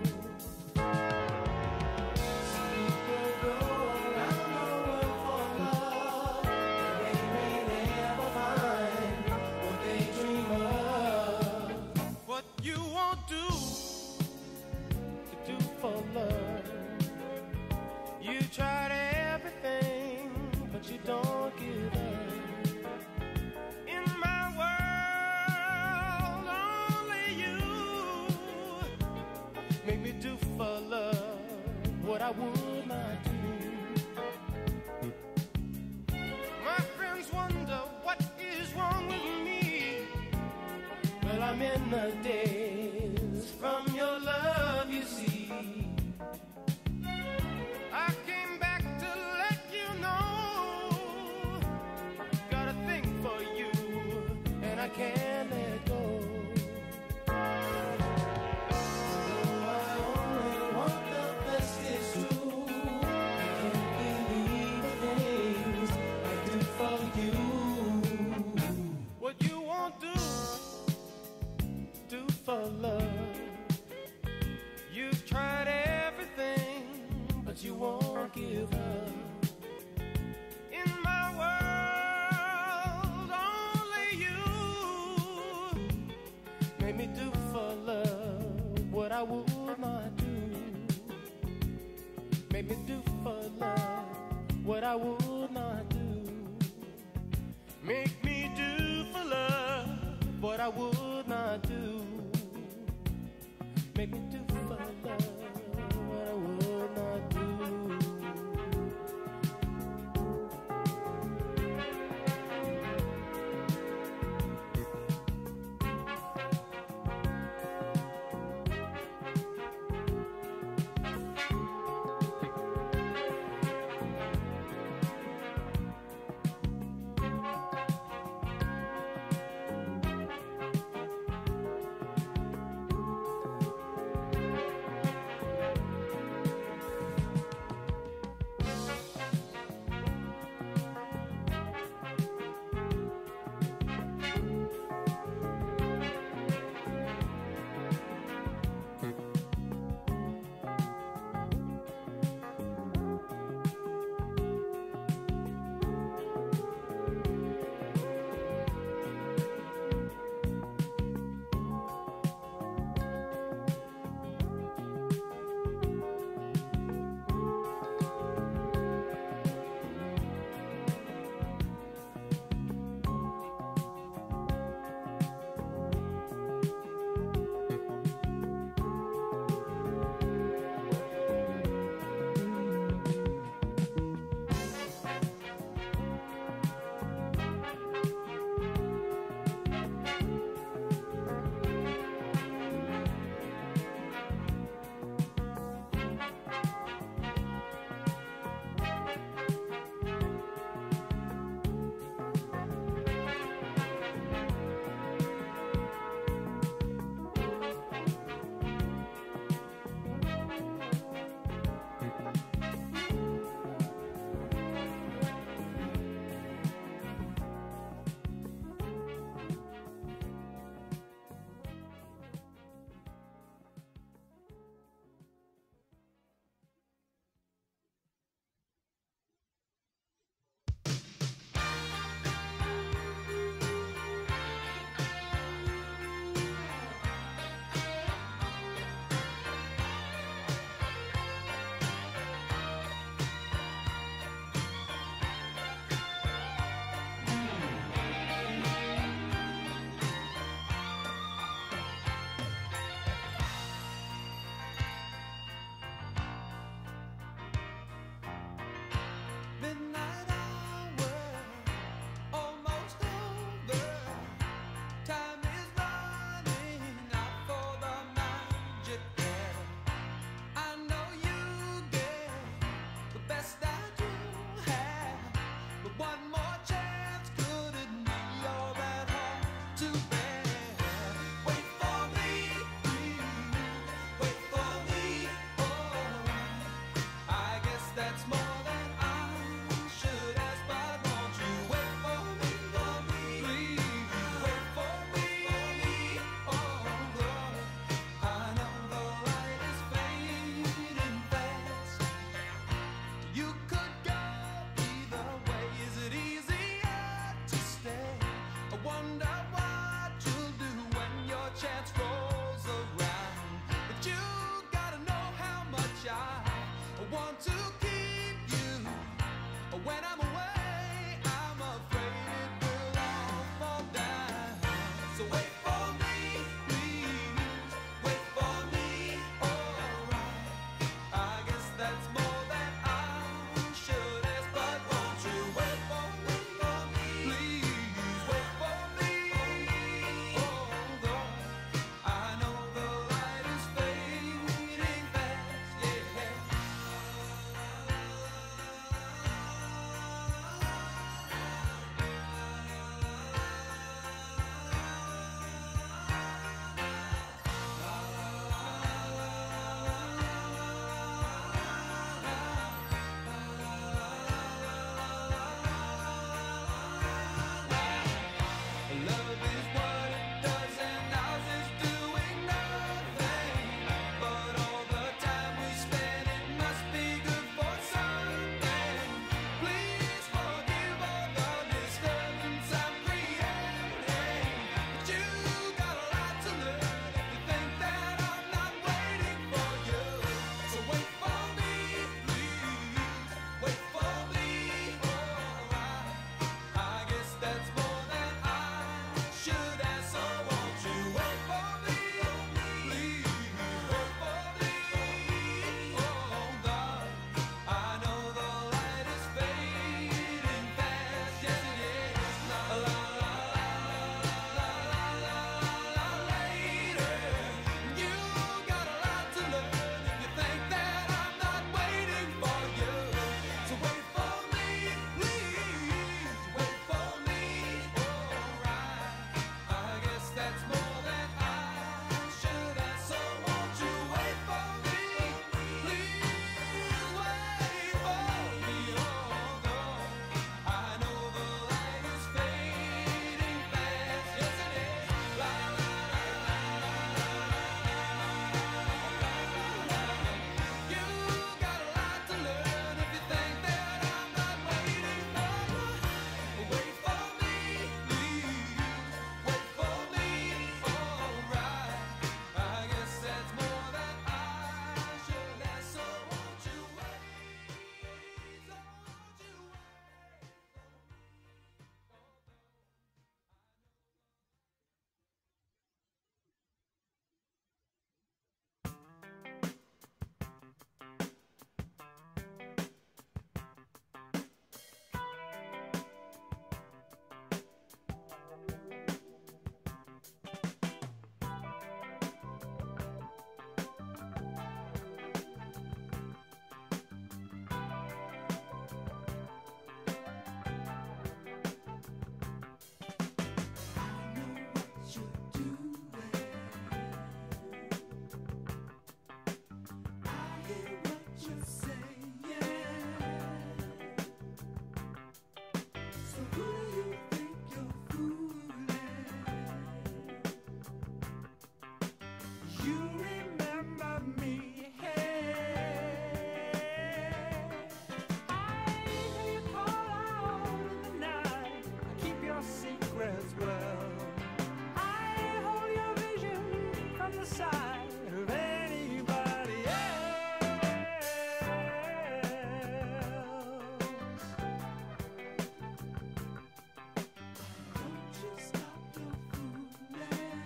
Some people go around the world for love, and they may never find what they dream of. What you won't do to do for love. You tried everything, but you don't give up. In my world, only you make me do for love what I would not do. My friends wonder what is wrong with me. Well, I'm in the daze from your love, you see. I came back to let you know. Got a thing for you, and I can't let go. Though I only want the best, it's true. I can't believe the things I do for you. What you won't do for love. You've tried everything, but you won't give up. In my world, only you make me do for love what I would not do. Make me do for love what I would not do. Make me do for love what I would not do. Make me do for love what I would not do. want to keep you. When I'm away, I'm afraid it will all fall down. So wait for me, please. Wait for me, alright. I guess that's more than I should ask, but won't you wait for me, please? Wait for me, although I know the light is fading fast, yeah. Love is what it does and ours is doing nothing. But all the time we spend, it must be good for something. Please forgive all the disturbance I'm creating. But you got a lot to learn if you think that I'm not waiting for you. So wait for me, please. Wait for me, alright. I guess that's more than I should ask, so won't you wait for me, please? Wait for me, hold on. I know the light is fading fast, yes it is. La la la la la la la later. You got a lot to learn if you think that I'm not waiting for you. So wait for me, please. Wait for me, alright. I guess that's more than I should ask, so won't you wait for me, please? Wait for me, although I know the light is fading fast, yes it is. La la la la la la. You got a lot to learn if you think that I'm not waiting for you. Wait for me, please. Wait for me, alright. I guess that's more than I should ask, so won't you wait? So won't you wait? You remember me, hey. I hear you call out in the night. I keep your secrets well. I hold your vision from the side of anybody else. Don't you stop your fooling.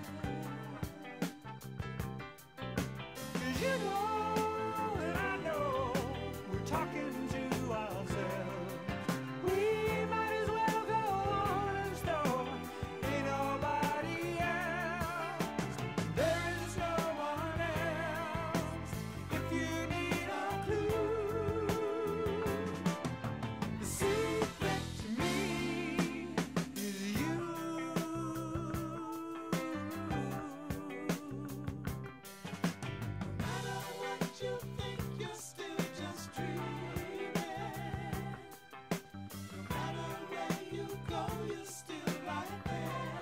'Cause you know and I know we're talking to ourselves. We might as well go on and stone. Ain't nobody else. There is no one else. If you need a clue, the secret to me is you. No matter what you think, you're still just dreaming. No matter where you go, you're still right there.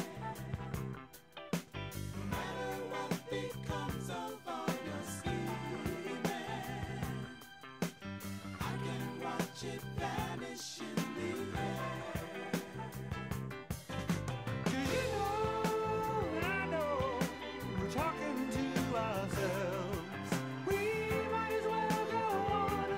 No matter what becomes of all your scheming, I can watch it vanish in the air. 'Cause you know and I know we're talking to ourselves. We might as well go on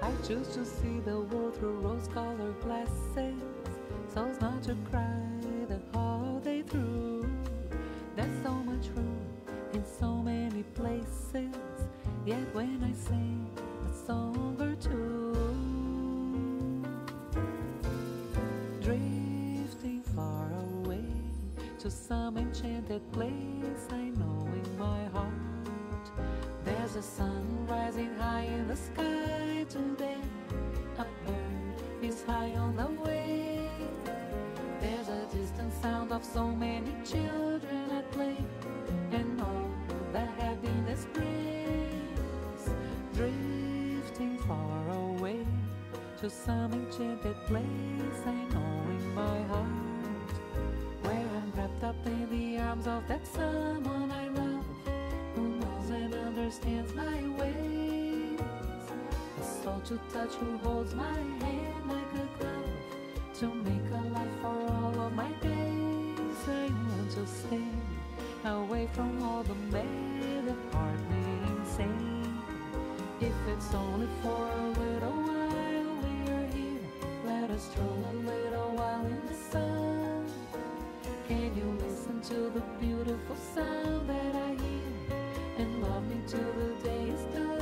I choose to see the world through rose-colored glasses, so as not to cry the whole day through. There's so much room in so many places, yet when I sing a song or two, drifting far away to some enchanted place, I know in my heart there's a sun rising high in the sky today. A bird is high on the way. There's a distant sound of so many children at play, and all that happiness brings, drifting far away to some enchanted place, I know in my heart, where I'm wrapped up in the arms of that someone I love, who knows and understands my ways. A soul to touch who holds my hand like a glove, to make a life for all of my days. I want to stay away from all the mad that heart me insane. If it's only for a little while we're here, let us stroll a little while in the sun. Can you listen to the beautiful sound that I hear, and love me till the day is done?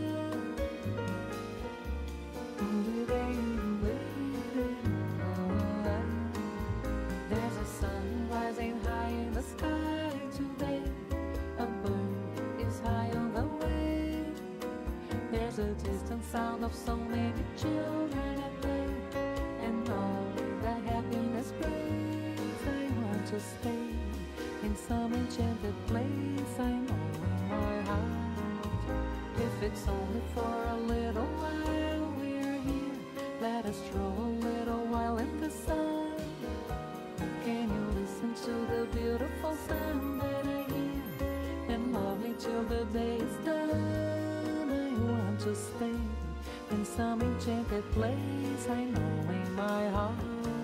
There's a sun rising high in the sky today. A bird is high on the way. There's a distant sound of so many children at play, and all that happiness brings. I want to stay in some enchanted place, I know in my heart. If it's only for a little while we're here, let us stroll a little while in the sun. Can you listen to the beautiful sound that I hear, and love me till the day is done? I want to stay in some enchanted place, I know in my heart.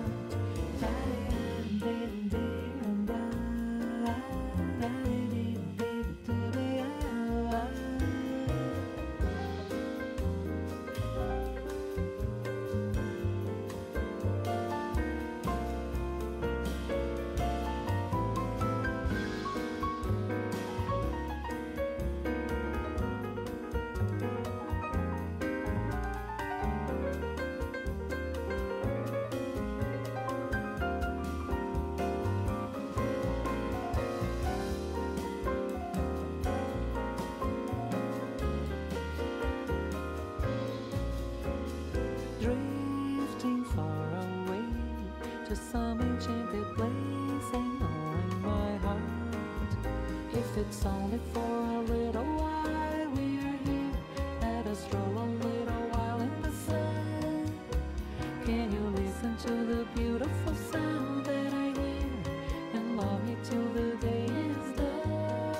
Drifting far away to some enchanted place, I know in my heart. If it's only for a little while we're here, let us stroll a little while in the sun. Can you listen to the beautiful sound that I hear, and love me till the day is done?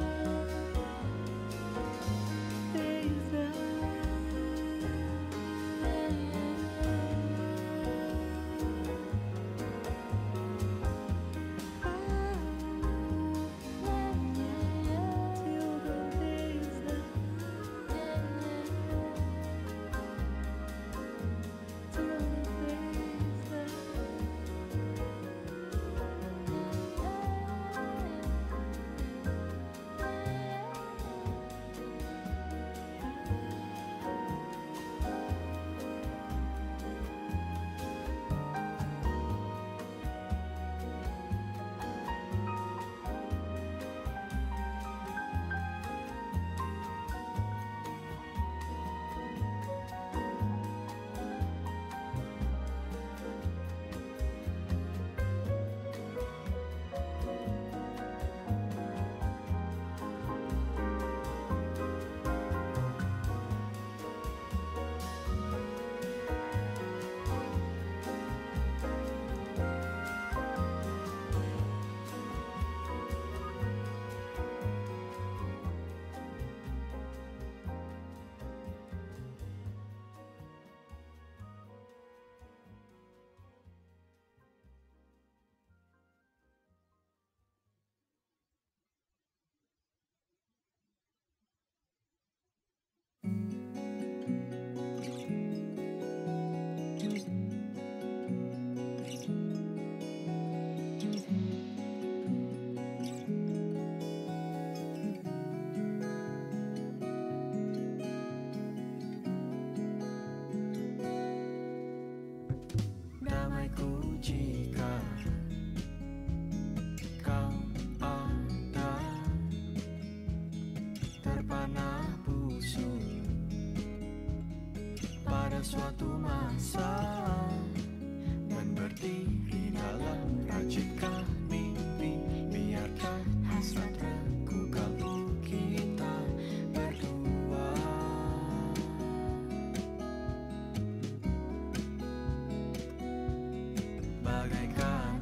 Day is done. pada suatu masa dan berdiri dalam racikan mimpi. Biarkan hasrat regu kalbu kita berdua. Bagaikan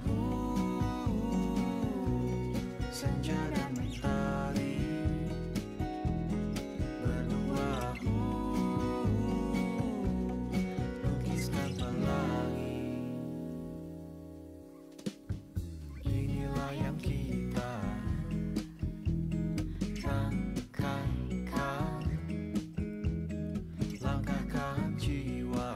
senja dan mentari berdua lukiskan pelangi. Inilah yang kita langkahkan, langkahkan jiwa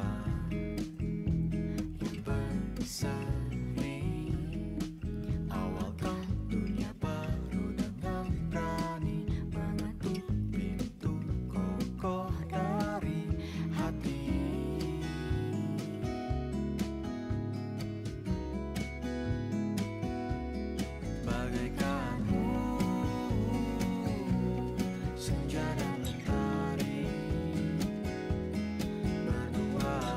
yang berseni. Awalkan dunia baru dengan berani mengetuk pintu kokoh dari hati. Bagaikan senja dan mentari berdua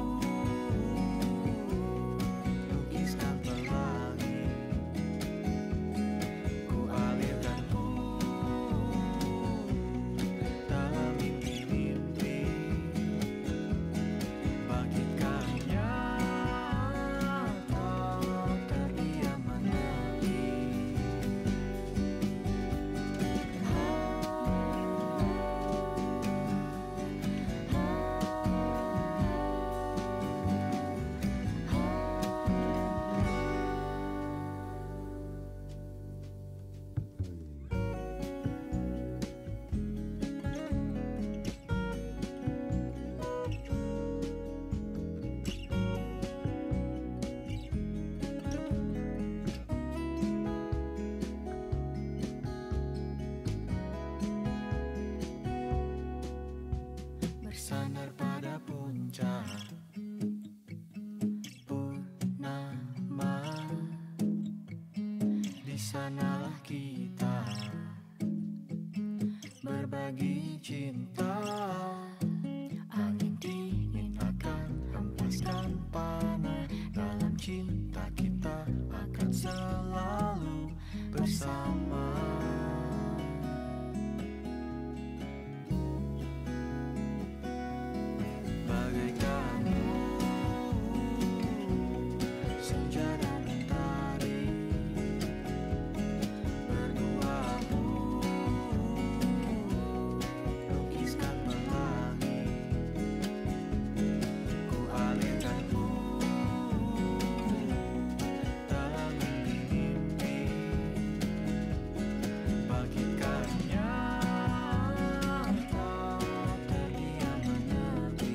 lukiskan pelangi. Ku alirkan dalam mimpi-mimpi, bangkitkan nyata terdiam menepi. Bersandar pada puncak purnama, di sanalah kita berbagi cinta. Angin dingin akan hempaskan panah, dalam cinta kita akan selalu bersama. Bagaikan senja dan mentari berdua lukiskan pelangi. Ku alirkan dalam mimpi-mimpi, bangkitkan nyata terdiam menepi.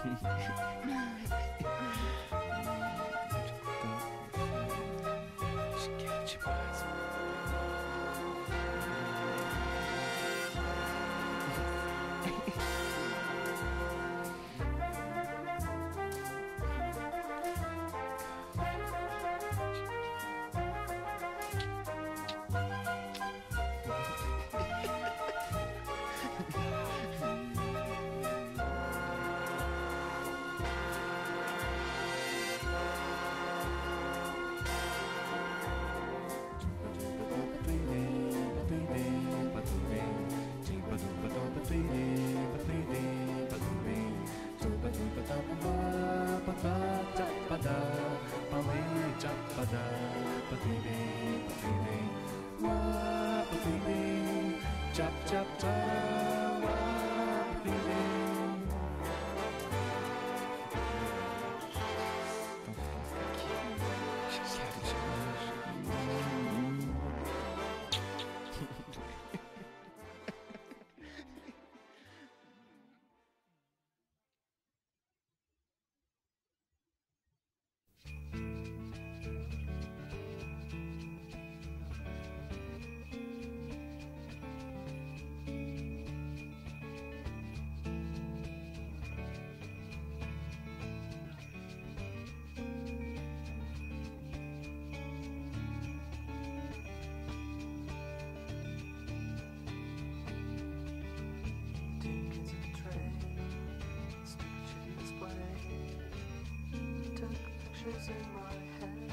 Pictures in my head.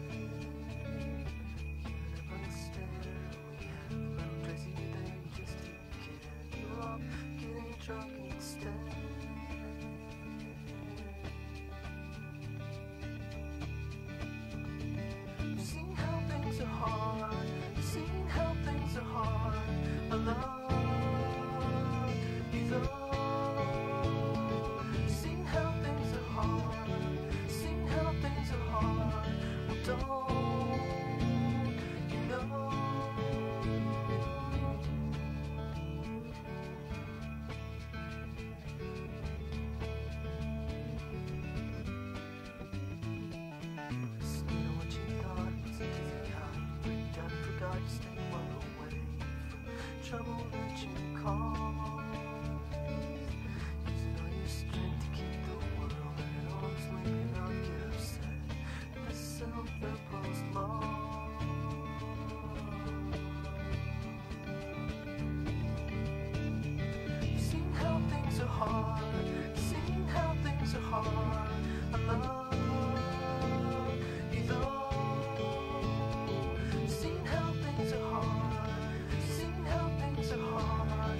You never understand. We had a little crazy day just to get you up, getting drunk instead. You've seen how things are hard. You've seen how things are hard. I love you though. You've seen how things are hard. Things are hard, well, don't you know? Listen to what you thought was easy, how you breathed and forgot to stay well away from trouble that you caused. Using all your strength to keep the world at arm's length and not get upset. Self-imposed law. You've seen how things are hard. You've seen how things are hard. I love you though. You've seen how things are hard. You've seen how things are hard.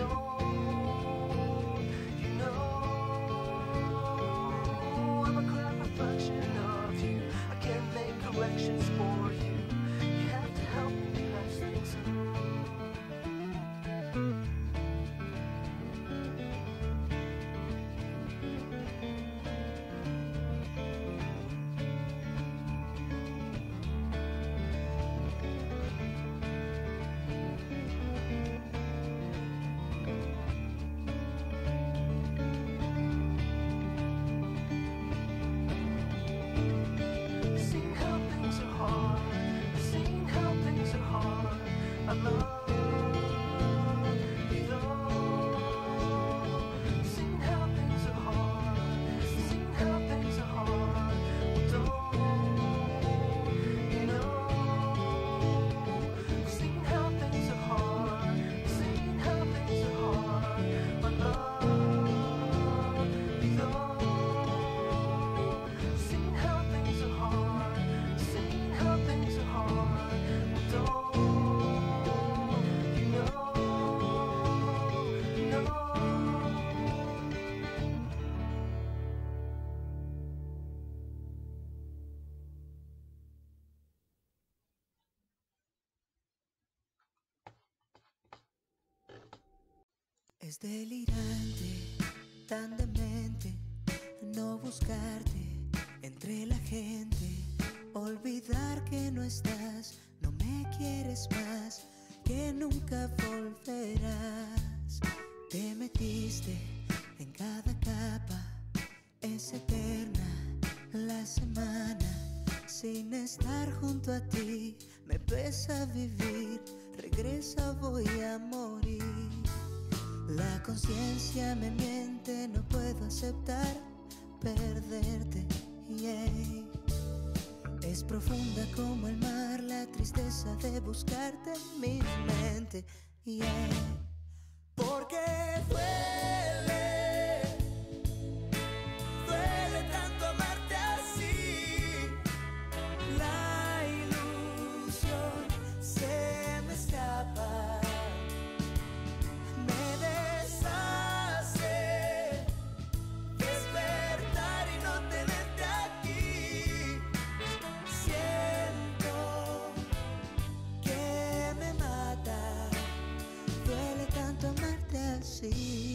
Don't you know? I'm a crap reflection of you. I can't make corrections for you. You have to help me patch things up. Es delirante, tan demente, no buscarte entre la gente, olvidar que no estás, no me quieres más, que nunca volverás. Te metiste en cada capa junto a ti, me pesa vivir, regresa voy a morir. La conciencia me miente, no puedo aceptar perderte, yeah. Es profunda como el mar, la tristeza de buscarte en mi mente, yeah. Porque duele, duele tanto amarte así. La ilusión se me escapa, me deshace despertar y no tenerte aquí. Siento que me mata, duele tanto amarte así.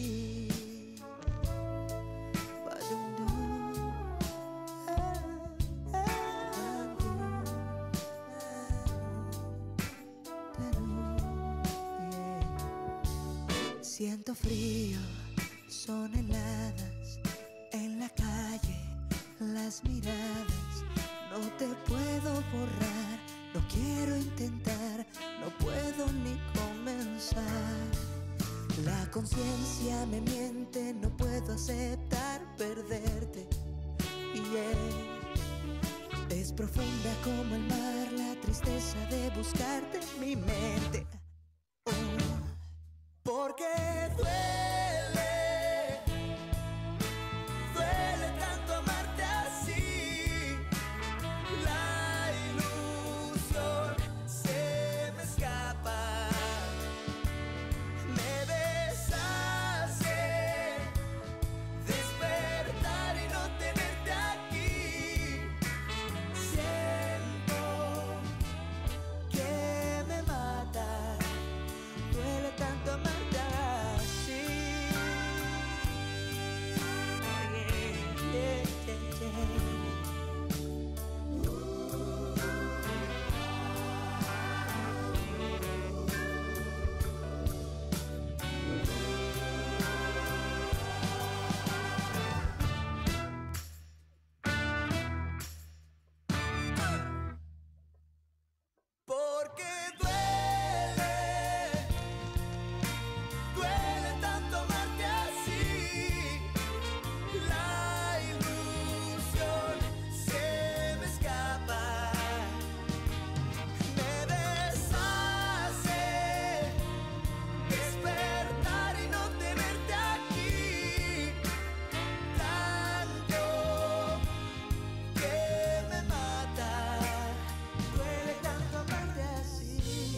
Siento frío, son heladas en la calle, las miradas. No te puedo borrar, no quiero intentar, no puedo ni comenzar. La conciencia me miente, no puedo aceptar perderte, yeah. Es profunda como el mar, la tristeza de buscarte en mi mente. Porque duele, duele tanto amarte así. La ilusión se me escapa, me deshace despertar y no tenerte aquí. Siento que me mata, duele tanto amarte así. Oh, yeah, yeah, yeah, porque duele, duele tanto amarte así. La ilusión se me escapa, me deshace despertar y no tenerte aquí. Tanto que me mata, duele tanto amarte así.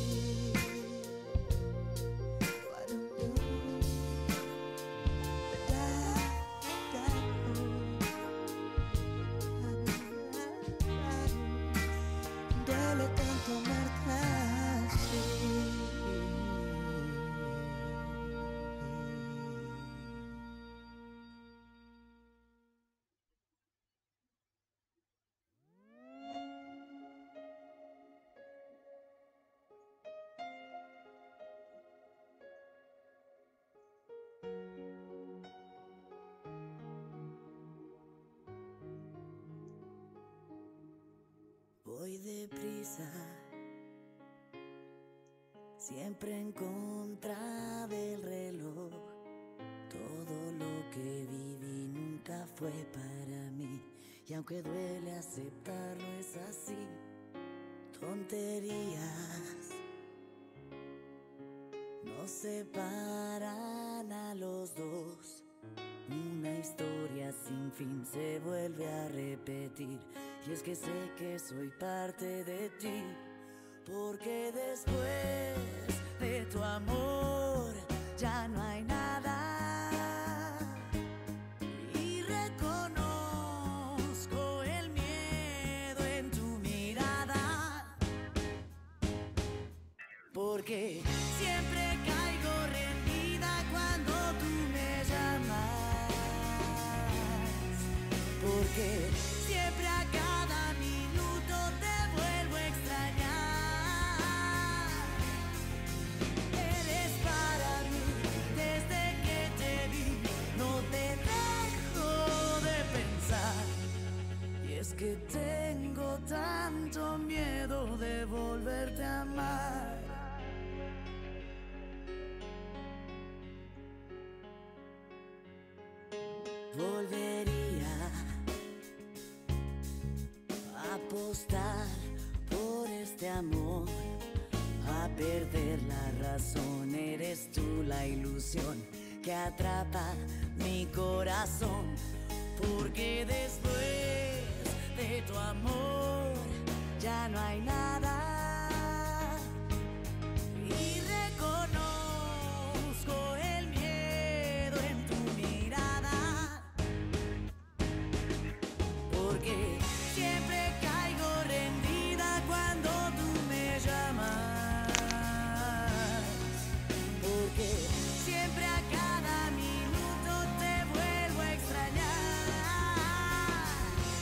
Duele tanto amarte así. Voy deprisa, siempre en contra del reloj. Todo lo que viví nunca fue para mí, y aunque duele aceptarlo es así. Tonterías nos separan a los dos. Una historia sin fin se vuelve a repetir, y es que sé que soy parte de ti, porque después de tu amor ya no hay nada. Y reconozco el miedo en tu mirada, porque siempre caigo rendida cuando tú me llamas. Porque siempre a cada minuto te vuelvo a extrañar. Eres para mí desde que te vi, no te dejo de pensar. Y es que tengo tanto miedo volvería a apostar por este amor, a perder la razón. Eres tú la ilusión que atrapa mi corazón, porque después de tu amor ya no hay nada. Y reconozco el miedo en tu mirada, porque siempre caigo rendida cuando tú me llamas, porque siempre a cada minuto te vuelvo a extrañar.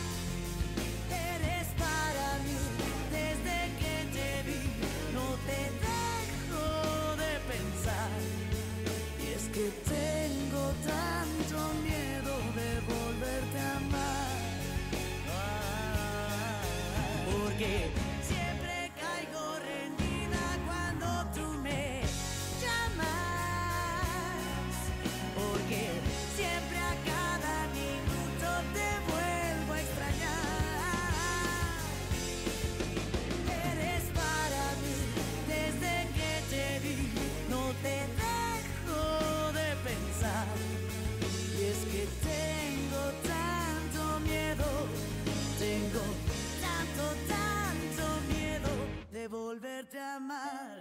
Eres para mí desde que te vi, no te dejo de pensar. Y es que tengo tanto miedo de volverte a amar, porque siempre caigo rendida cuando tú me llamas, porque siempre a cada minuto te vuelvo a extrañar. Eres para mí desde que te vi, no te dejo de pensar. Y es que tengo tanto miedo, tengo tanto miedo de volverte a amar.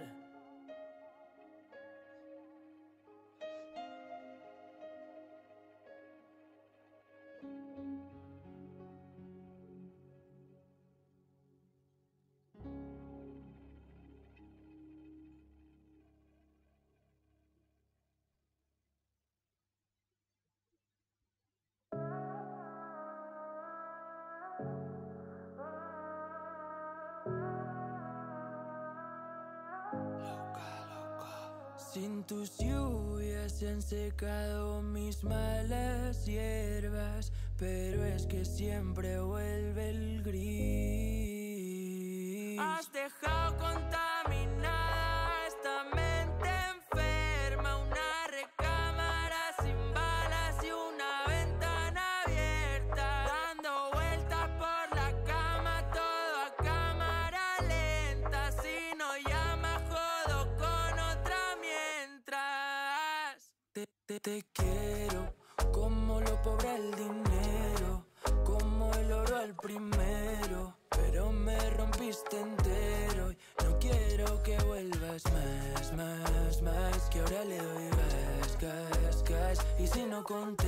Sin tus lluvias se han secado mis malas hierbas, pero es que siempre vuelve el gris. Has dejado contaminada esta mente enferma, una recámara sin balas y una ventana abierta, dando vueltas por la cama, todo a cámara lenta. Si no llamas, jodo con otra mientras. Te quiero como lo pobre el dinero, como el oro al primero, pero me rompiste entero y no quiero que vuelvas más, que ahora le doy gas, y si no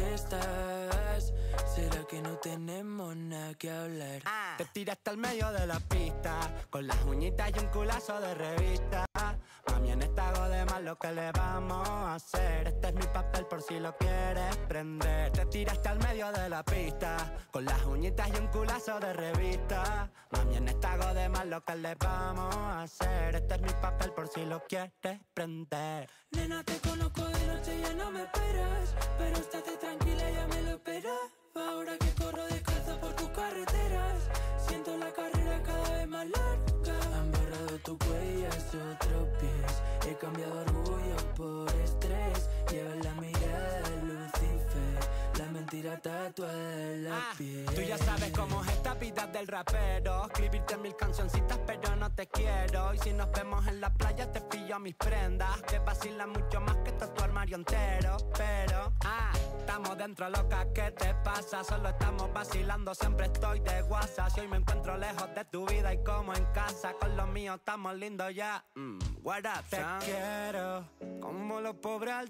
contestas, ¿será que no tenemos nada que hablar? Te tiraste al medio de la pista, con las uñitas y un culazo de revista. Mami, en esta hago de más lo que le vamos a hacer. Este es mi papel por si lo quieres prender. Te tiraste al medio de la pista, con las uñitas y un culazo de revista. Mami, en esta hago de más lo que le vamos a hacer. Este es mi papel por si lo quieres prender. Nena, te conozco de noche, ya no me esperas, pero estate tranquila, ya me lo esperaba. Ahora que corro descalza por tus carreteras, siento la carrera cada vez más larga. Han borrado tus huellas, otros pies, he cambiado orgullo por estrés. Lleva la mirada de Lucifer, la mentira tatuada en la piel. Tú ya sabes cómo es esta vida del rapero, escribirte 1000 cancioncitas pero no te quiero. Y si nos vemos en la playa te pillo mis prendas, que vacilan mucho más que todo tu armario entero. Pero, estamos dentro, loca, ¿qué te pasa? Solo estamos vacilando, siempre estoy de WhatsApp. Si hoy me encuentro lejos de tu vida y como en casa, con los míos estamos lindos ya. What up, te quiero como lo pobre al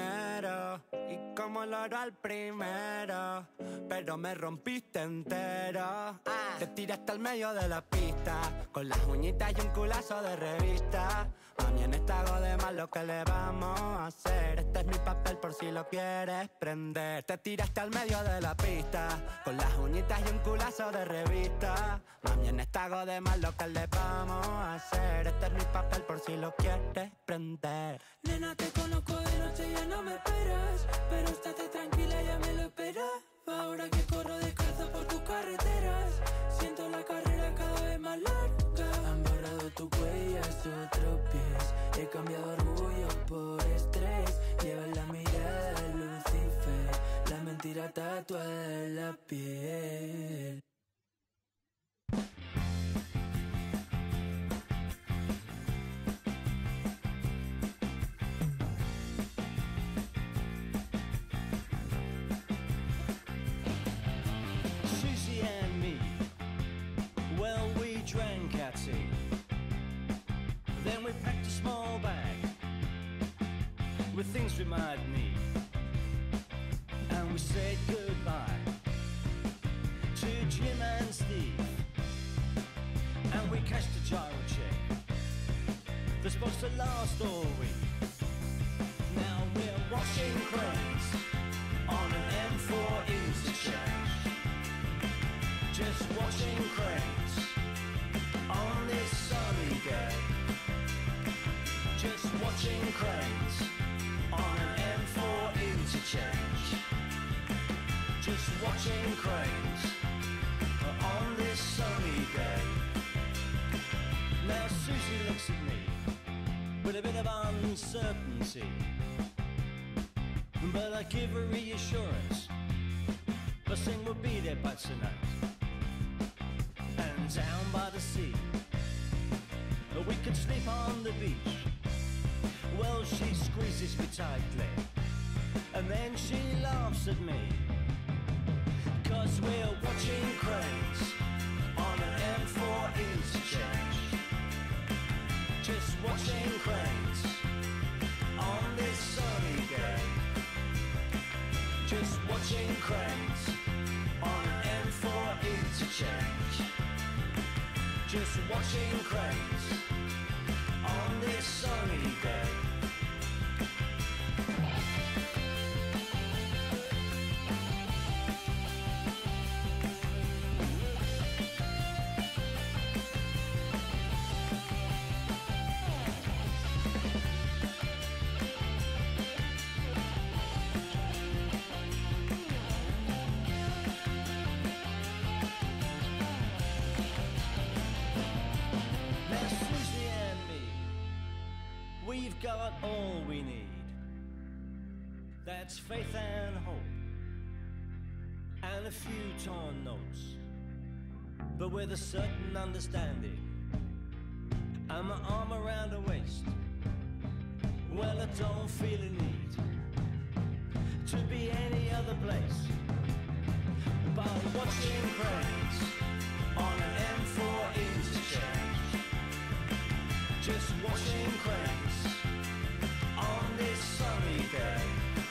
dinero y como el oro al primero, pero me rompiste entero. Te tiraste al medio de la pista, con las uñitas y un culazo de revista. Mami, en esta hago de más lo que le vamos a hacer. Este es mi papel por si lo quieres prender. Te tiraste al medio de la pista, con las uñitas y un culazo de revista. Mami, en esta hago de más lo que le vamos a hacer. Este es mi papel por si lo quieres prender. Nena, te conozco de noche, ya no me esperas, pero estate tranquila, ya me lo esperaba. Ahora que corro descalza por tus carreteras, siento la carrera cada vez más larga. Han borrado tus huellas, otros pies, he cambiado orgullo por estrés. Lleva la mirada de Lucifer, la mentira tatuada tatuada en la piel. Susie and me, well, we drank our tea. Then we packed a small bag with things we might need. And we said goodbye to Jim and Steve. And we cashed a gyro check that's supposed to last all week. Now we're watching cranes on an M4 interchange. Just watching cranes on this sunny day. Just watching cranes on an M4 interchange. Just watching cranes on this sunny day. Now Susie looks at me with a bit of uncertainty, but I give her reassurance. I sing we'll be there by tonight. And down by the sea, we could sleep on the beach. Well, she squeezes me tightly, and then she laughs at me. 'Cause we're watching cranes on an M4 interchange. Just watching cranes on this sunny day. Just watching cranes on an M4 interchange. Just watching cranes on this sunny day. We've got all we need. That's faith and hope, and a few torn notes, but with a certain understanding, and my arm around her waist. Well, I don't feel a need to be any other place but watching cranes on an M4 interchange. Just watching cranes on this sunny day.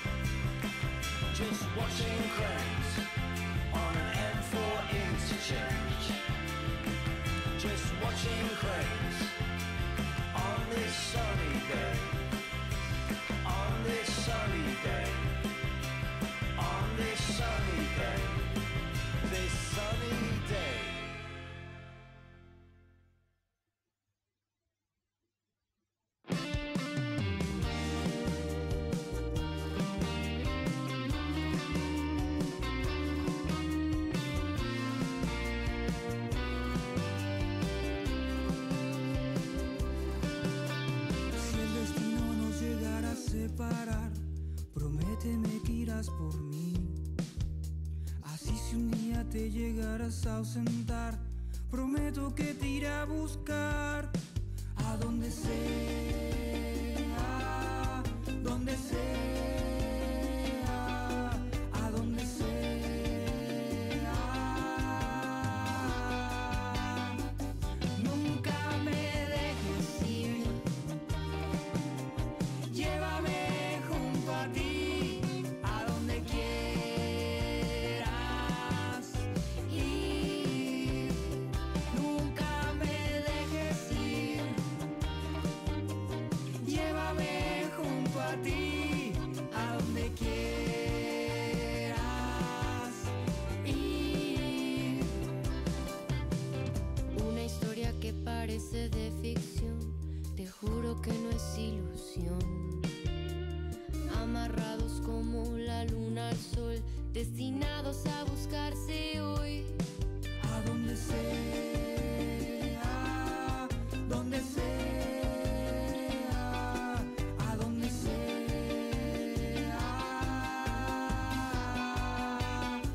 Just watching cranes on an M4 interchange. Just watching cranes on this sunny day. On this sunny day. On this sunny day. This sunny day. Prométeme que irás por mí. Así si un día te llegaras a ausentar, prometo que te iré a buscar a donde sea, donde sea, a donde sea. Nunca me dejes ir, llévame a ti, a donde quieras ir. Nunca me dejes ir, llévame junto a ti, a donde quieras ir. Una historia que parece de ficción, te juro que no es ilusión. Amarrados como la luna al sol, destinados a buscarse hoy. A donde sea, donde sea, a donde sea.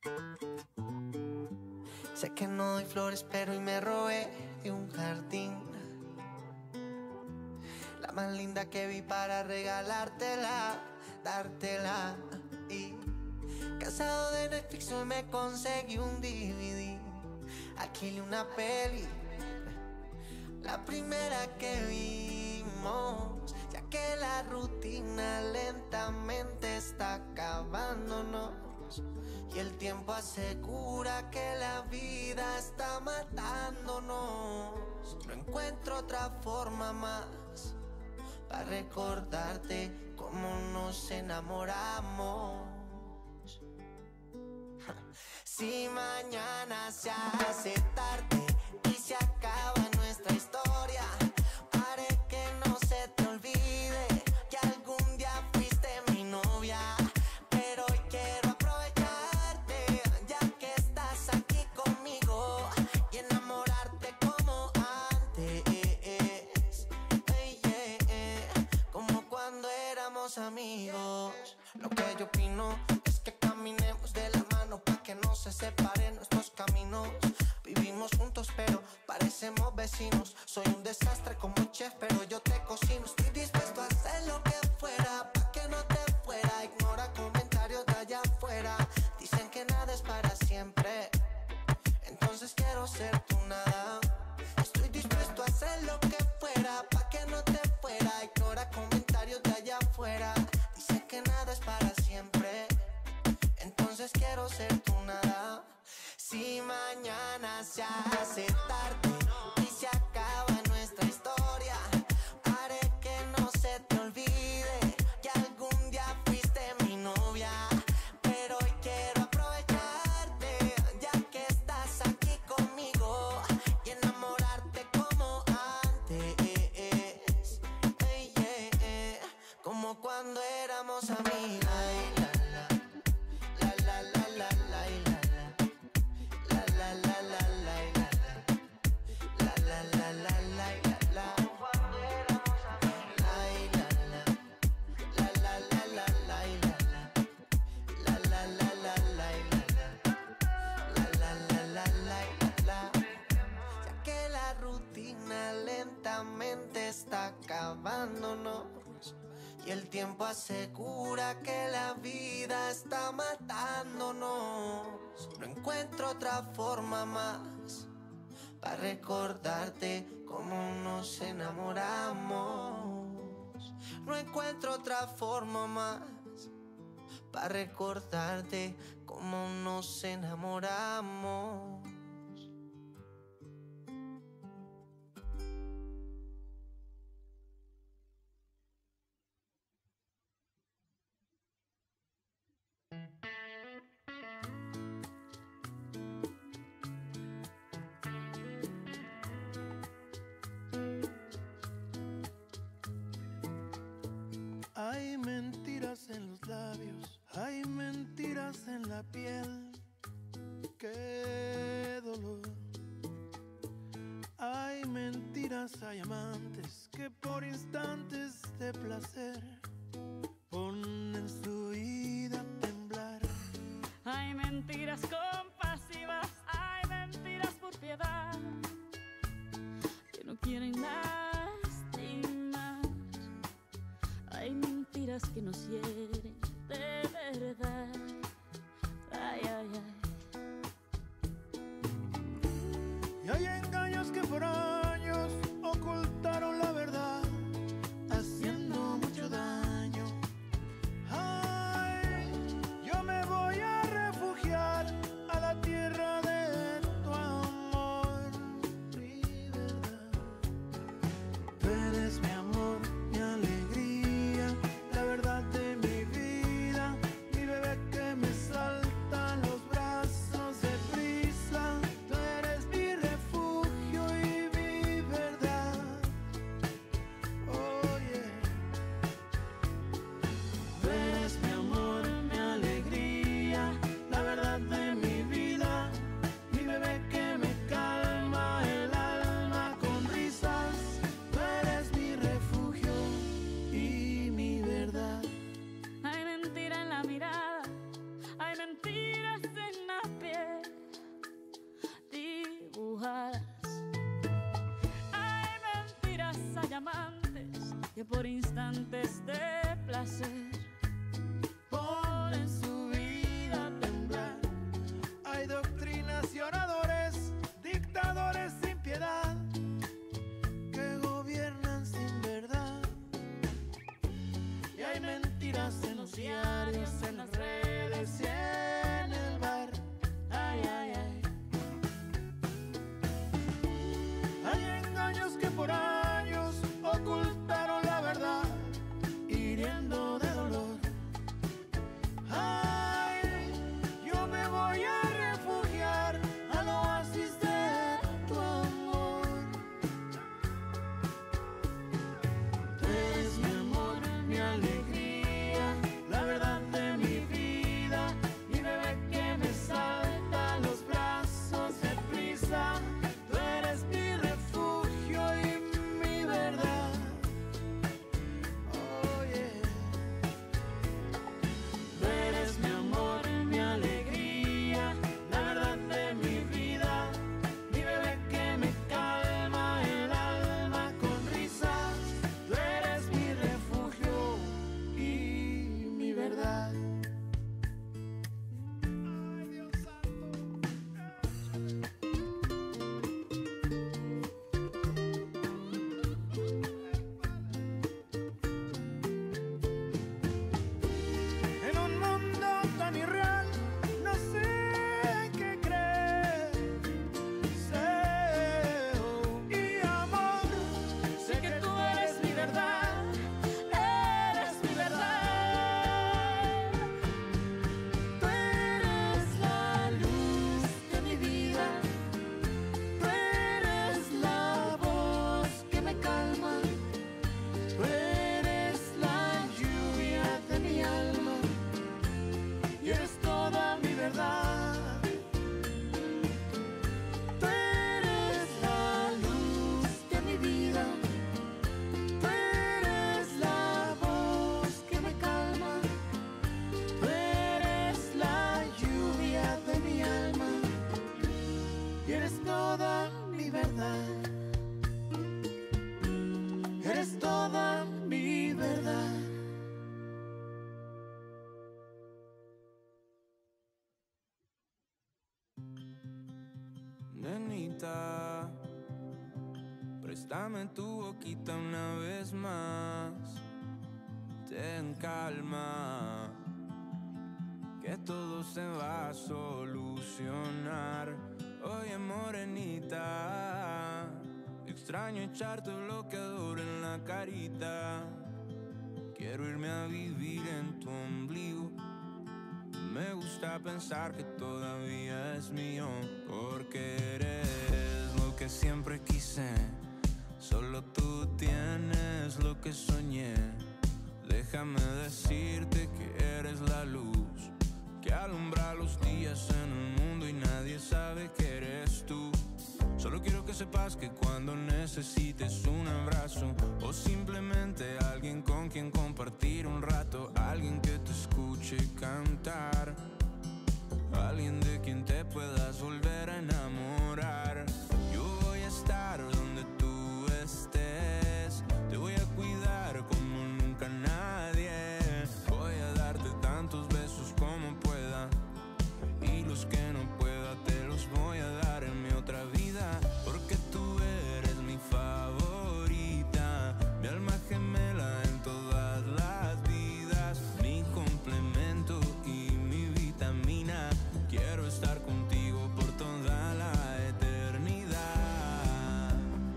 Sé que no doy flores, pero hoy me robé de un jardín la más linda que vi para regalártela, dártela. Y cansado de Netflix hoy me conseguí un DVD. Alquilé una peli, la primera que vimos, ya que la rutina lentamente está acabándonos. Y el tiempo asegura que la vida está matándonos. No encuentro otra forma más para recordarte cómo nos enamoramos. Si mañana se hace tarde y se acaba nuestra historia, haré que no se te olvide que algún día fuiste mi novia. Pero hoy quiero aprovecharte, ya que estás aquí conmigo, y enamorarte como antes. Como cuando éramos amigos. Lo que yo opino es que caminemos de la mano pa' que no se separen nuestros caminos. Vivimos juntos pero parecemos vecinos. Soy un desastre como chef pero yo te cocino. Estoy dispuesto a hacer lo que fuera pa' que no te fuera. Ignora comentarios de allá afuera. Dicen que nada es para siempre, entonces quiero ser tu nada. Estoy dispuesto a hacer lo que fuera pa' que no te fuera. Ignora comentarios de allá afuera. Dicen que nada es para siempre, entonces quiero ser tu nada. Si mañana se hace tarde y se acaba nuestra historia, haré que no se te olvide que algún día fuiste mi novia. Pero hoy quiero aprovecharte, ya que estás aquí conmigo, y enamorarte como antes. Como cuando éramos amigos. Ya que la rutina lentamente está acabándonos, y el tiempo asegura que la vida está matándonos. No encuentro otra forma más para recordarte cómo nos enamoramos. No encuentro otra forma más para recordarte cómo nos enamoramos. Hay mentiras en los labios, hay mentiras en la piel. Qué dolor. Hay mentiras, hay amantes que por instantes de placer ponen su vida a temblar. Hay mentiras compasivas, hay mentiras por piedad, que no quieren lastimar. Hay mentiras que nos hieren de verdad. Ay, ay, ay. Y hay engaños que por años ocultaron la verdad, haciendo mucho daño. Ay, yo me voy a refugiar y eres toda mi verdad. Tú eres la luz de mi vida, tú eres la voz que me calma, tú eres la lluvia de mi alma y eres toda mi verdad. Eres toda mi verdad. Nenita, préstame tu boquita una vez más. Ten calma, que todo se va a solucionar. Oye, morenita, extraño echarte bloqueador en la carita. Quiero irme a vivir en tu ombligo. Me gusta pensar que todavía es mío, porque eres lo que siempre quise. Solo tú tienes lo que soñé. Déjame decirte que eres la luz que alumbra los días en el mundo y nadie sabe que eres tú. Solo quiero que sepas que cuando necesites un abrazo o simplemente alguien con quien compartir un rato, alguien que te escuche cantar, alguien de quien te puedas volver a enamorar, yo voy a estar donde tú estés. Te voy a cuidar como nunca nadie. Voy a darte tantos besos como pueda y los que no pueda te los voy a dar en mi otra vida, porque tú eres mi favorita, mi alma gemela en todas las vidas, mi complemento y mi vitamina. Quiero estar contigo por toda la eternidad.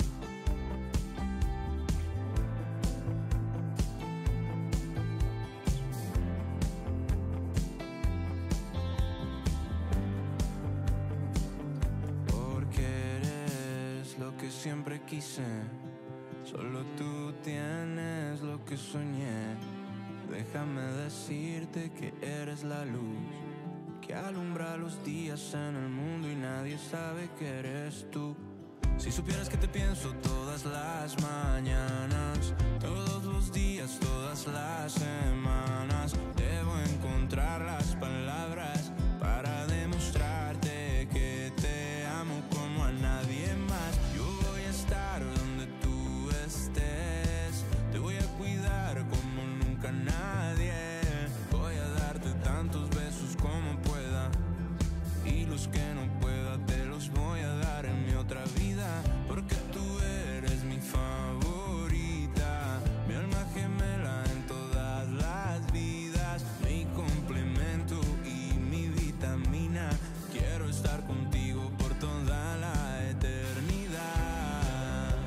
Porque eres lo que siempre quise. Solo tú tienes lo que soñé. Déjame decirte que eres la luz que alumbra los días en el mundo y nadie sabe que eres tú. Si supieras que te pienso todas las mañanas, todos los días, todas las semanas, debo encontrar las palabras para demostrarte que te amo como a nadie más. Yo voy a estar donde tú estés, te voy a cuidar como nunca nadie. Voy a darte tantos besos como pueda y los que no pueda te los voy a dar en mi otra vida, porque tú eres mi favorita, mi alma gemela en todas las vidas, mi complemento y mi vitamina. Quiero estar contigo por toda la eternidad.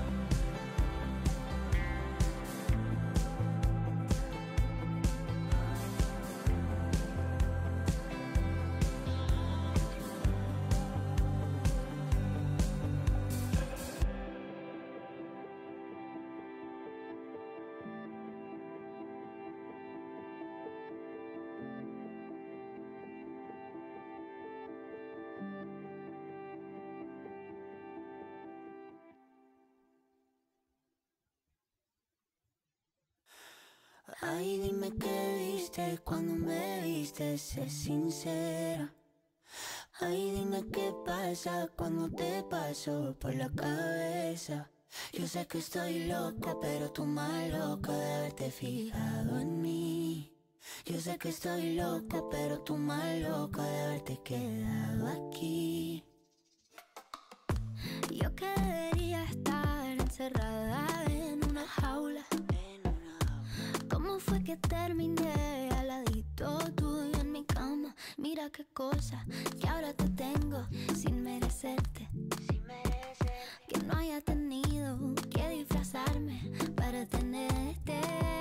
Ay, dime qué viste cuando me viste, sé sincera. Ay, dime qué pasa cuando te paso por la cabeza. Yo sé que estoy loca, pero tú más loca de haberte fijado en mí. Yo sé que estoy loca, pero tú más loca de haberte quedado aquí. Yo que debería estar encerrada en una jaula. ¿Cómo fue que terminé al ladito tuyo en mi cama? Mira qué cosa que ahora te tengo sin merecerte. Que no haya tenido que disfrazarme para tenerte.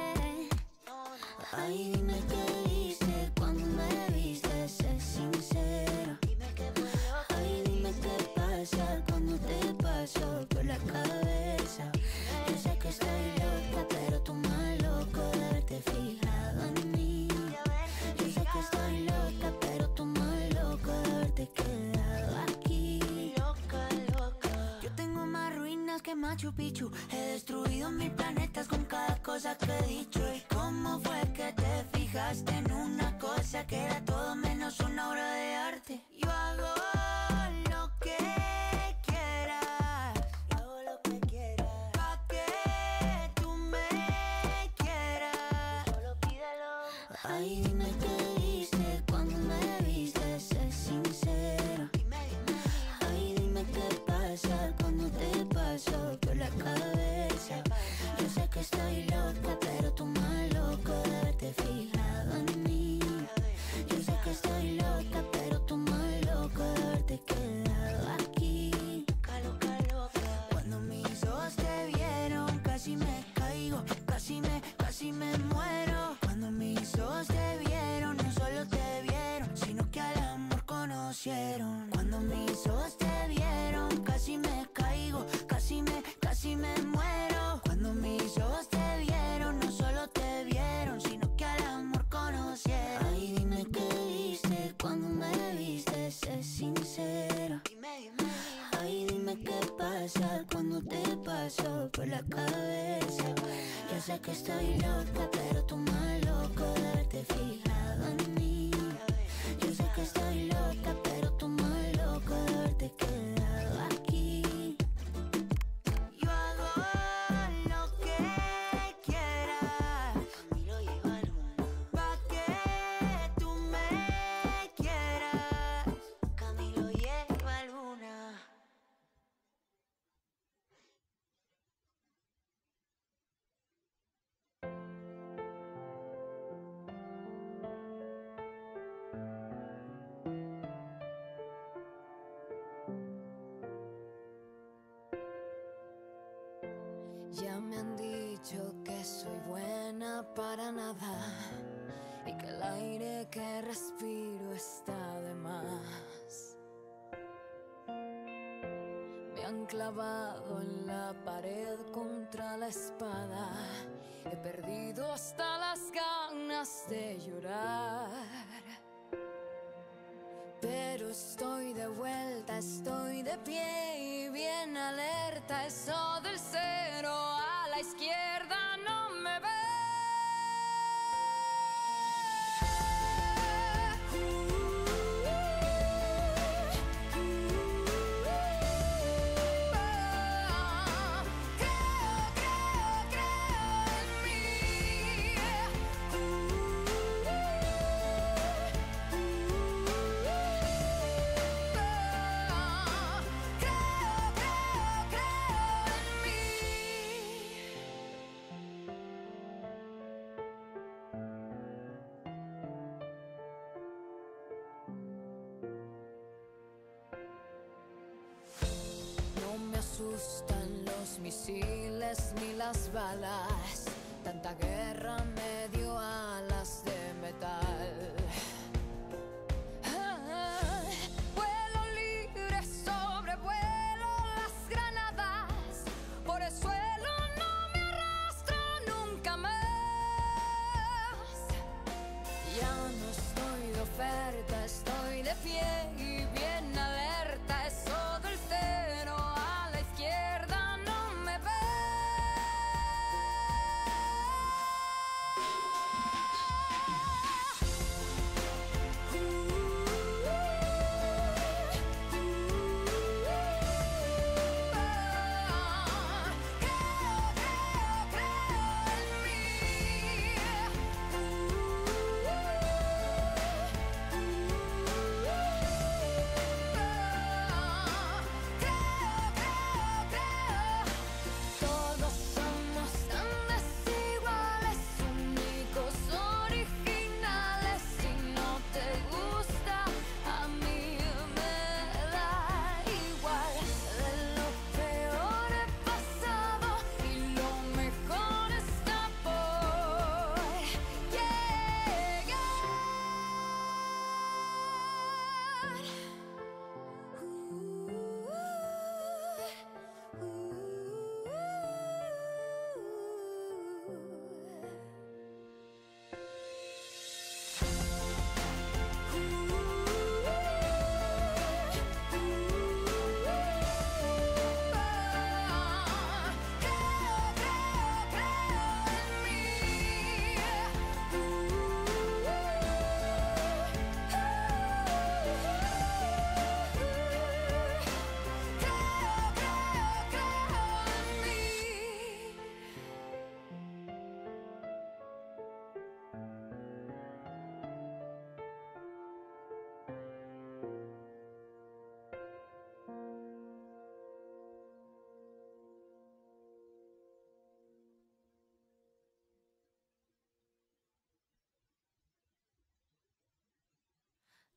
Ay, dime qué viste cuando me viste, sé sincera. Ay, dime qué pasa cuando te paso por la cabeza. Yo sé que estoy loca, pero tú más loco de haberte fijado en mí. Yo sé que estoy loca, Machu Picchu. He destruido 1000 planetas con cada cosa que he dicho. ¿Y cómo fue que te fijaste en una cosa que era todo menos una obra de arte? Yo hago lo que quieras, yo hago lo que quieras, pa' que tú me quieras, solo pídelo. Ay, dime qué viste cuando me viste, sé sincero. Ay, dime qué pasa cuando te paso por la cabeza. Yo sé que estoy loca, pero tú más loco de haberte fijado en mí. Yo sé que estoy loca, pero tú más loco de haberte quedado aquí. Cuando mis ojos te vieron, casi me caigo, casi me muero. Cuando mis ojos te vieron, no solo te vieron, sino que al amor conocieron. Cuando mis ojos te vieron, casi me caigo, casi me muero. Cuando mis ojos te vieron, no solo te vieron, sino que al amor conocieron. Ay, dime qué viste cuando me viste, sé sincero. Ay, dime qué pasa cuando te paso por la cabeza. Yo sé que estoy loca, pero tú más loco de haberte fijado en mí. Yo sé que estoy loca, pero tú más loco de haberte quedado aquí. Yo hago lo que quieras, pa' que tú me quieras. Camilo lleva luna. Ya me han dicho que soy buena para nada y que el aire que respiro está de más. Me han clavado en la pared contra la espada. He perdido hasta las ganas de llorar. Pero estoy de vuelta, estoy de pie y bien alerta. Eso del cero a la izquierda no me ve. Asustan los misiles ni las balas. Tanta guerra me dio alas de metal. Vuelo libre, sobrevuelo las granadas. Por el suelo no me arrastro nunca más. Ya no estoy de oferta, estoy de pie y bien alerta. Eso del cero a la izquierda no me ve.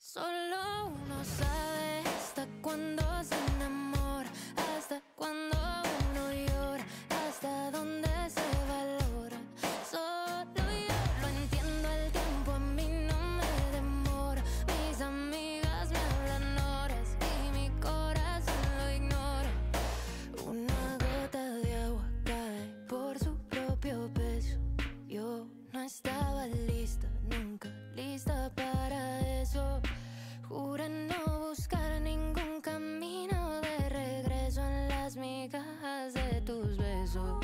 Solo uno sabe hasta cuándo se enamora, hasta cuándo uno llora, hasta dónde se valora. Solo yo lo entiendo, el tiempo a mí no me demora. Mis amigas me hablan horas y mi corazón lo ignora. Una gota de agua cae por su propio peso. Yo no estaba lista, nunca lista para eso. Juré no buscar ningún camino de regreso en las migajas de tus besos.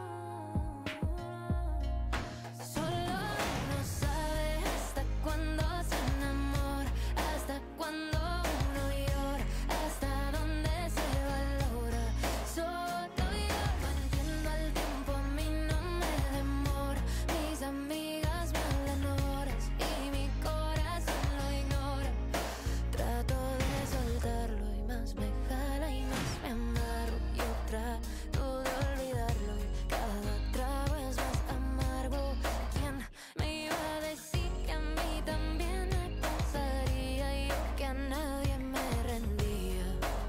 Solo uno sabe hasta cuándo se enamora, hasta cuándo uno llora, hasta dónde se valora. Solo yo lo entiendo, el tiempo a mí no me demora. Mis amigas me hablan horas y mi corazón lo ignora. Trato de soltarlo y más me jala y más me amarro. Yo trato de olvidarlo y cada trago es más amargo. ¿Quién me iba a decir que a mí también me pasaría? Yo que a nadie me rendía.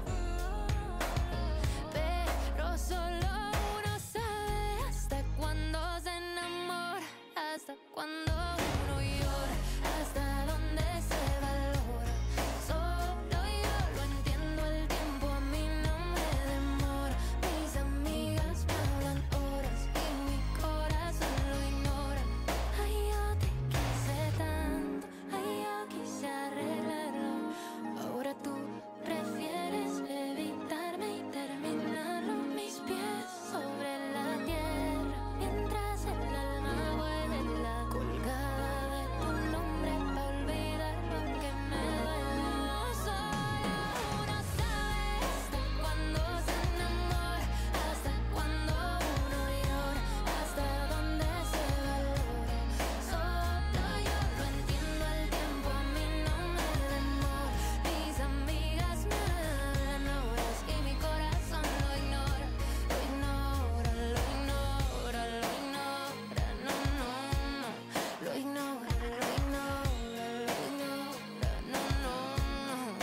Pero solo uno sabe hasta cuándo se enamora, hasta cuándo uno llora, hasta dónde se valora. Solo yo lo entiendo, el tiempo a mí no me demora. Mis amigas me hablan horas y mi corazón lo ignora. Ay, yo te quise tanto, ay, yo quise arreglarlo. Ahora tú prefieres evitarme y terminarlo. Mis pies sobre la tierra, mientras el alma vuela colgada de tu nombre para olvidar lo que me duele. Solo uno sabe hasta cuándo se enamora, hasta cuándo uno llora, hasta dónde se valora. Solo yo lo entiendo, el tiempo a mí no me demora. Mis amigas me hablan horas y mi corazón lo ignora. Lo ignora, lo ignora, lo ignora. No, no, no. Lo ignora, lo ignora, lo ignora. No, no, no.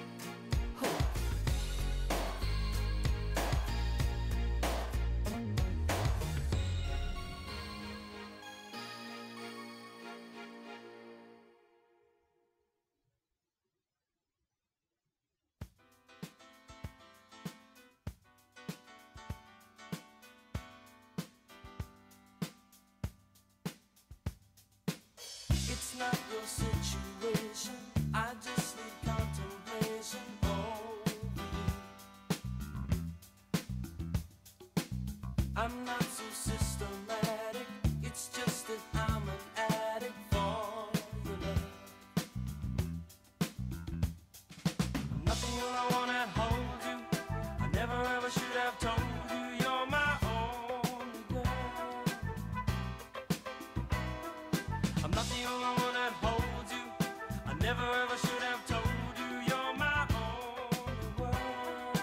It's not your situation, I just need contemplation over you. I'm not so systematic, it's just that I'm an addict for your love. Nothing all I wanna hold you, I never ever should have told you you're my only girl. I'm not the only one that holds you, I never ever should have told you you're my only world.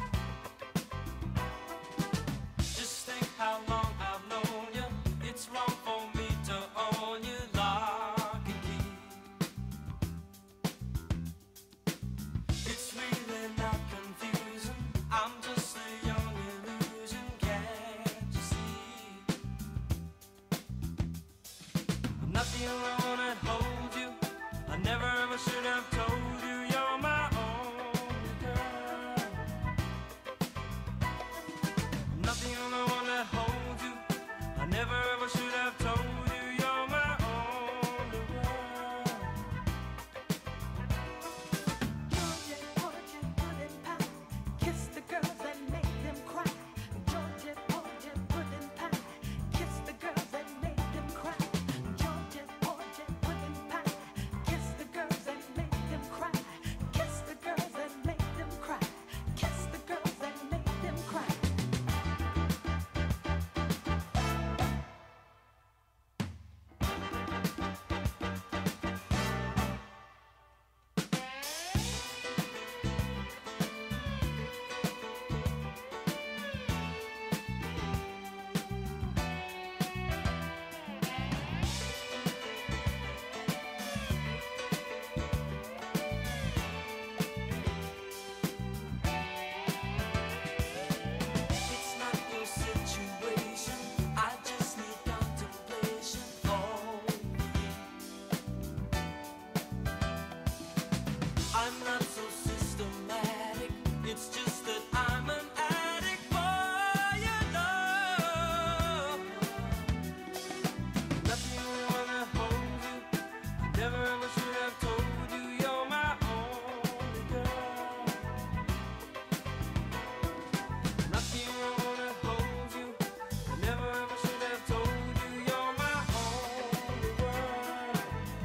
Just think how long I've known you, it's wrong for me to own you lock and key. It's really not confusing, I'm just a young I'm not so systematic. It's just that I'm an addict for your love. Nothing wanna hold you. Never ever should have told you you're my only girl. Nothing wanna hold you. Never ever should have told you you're my only world.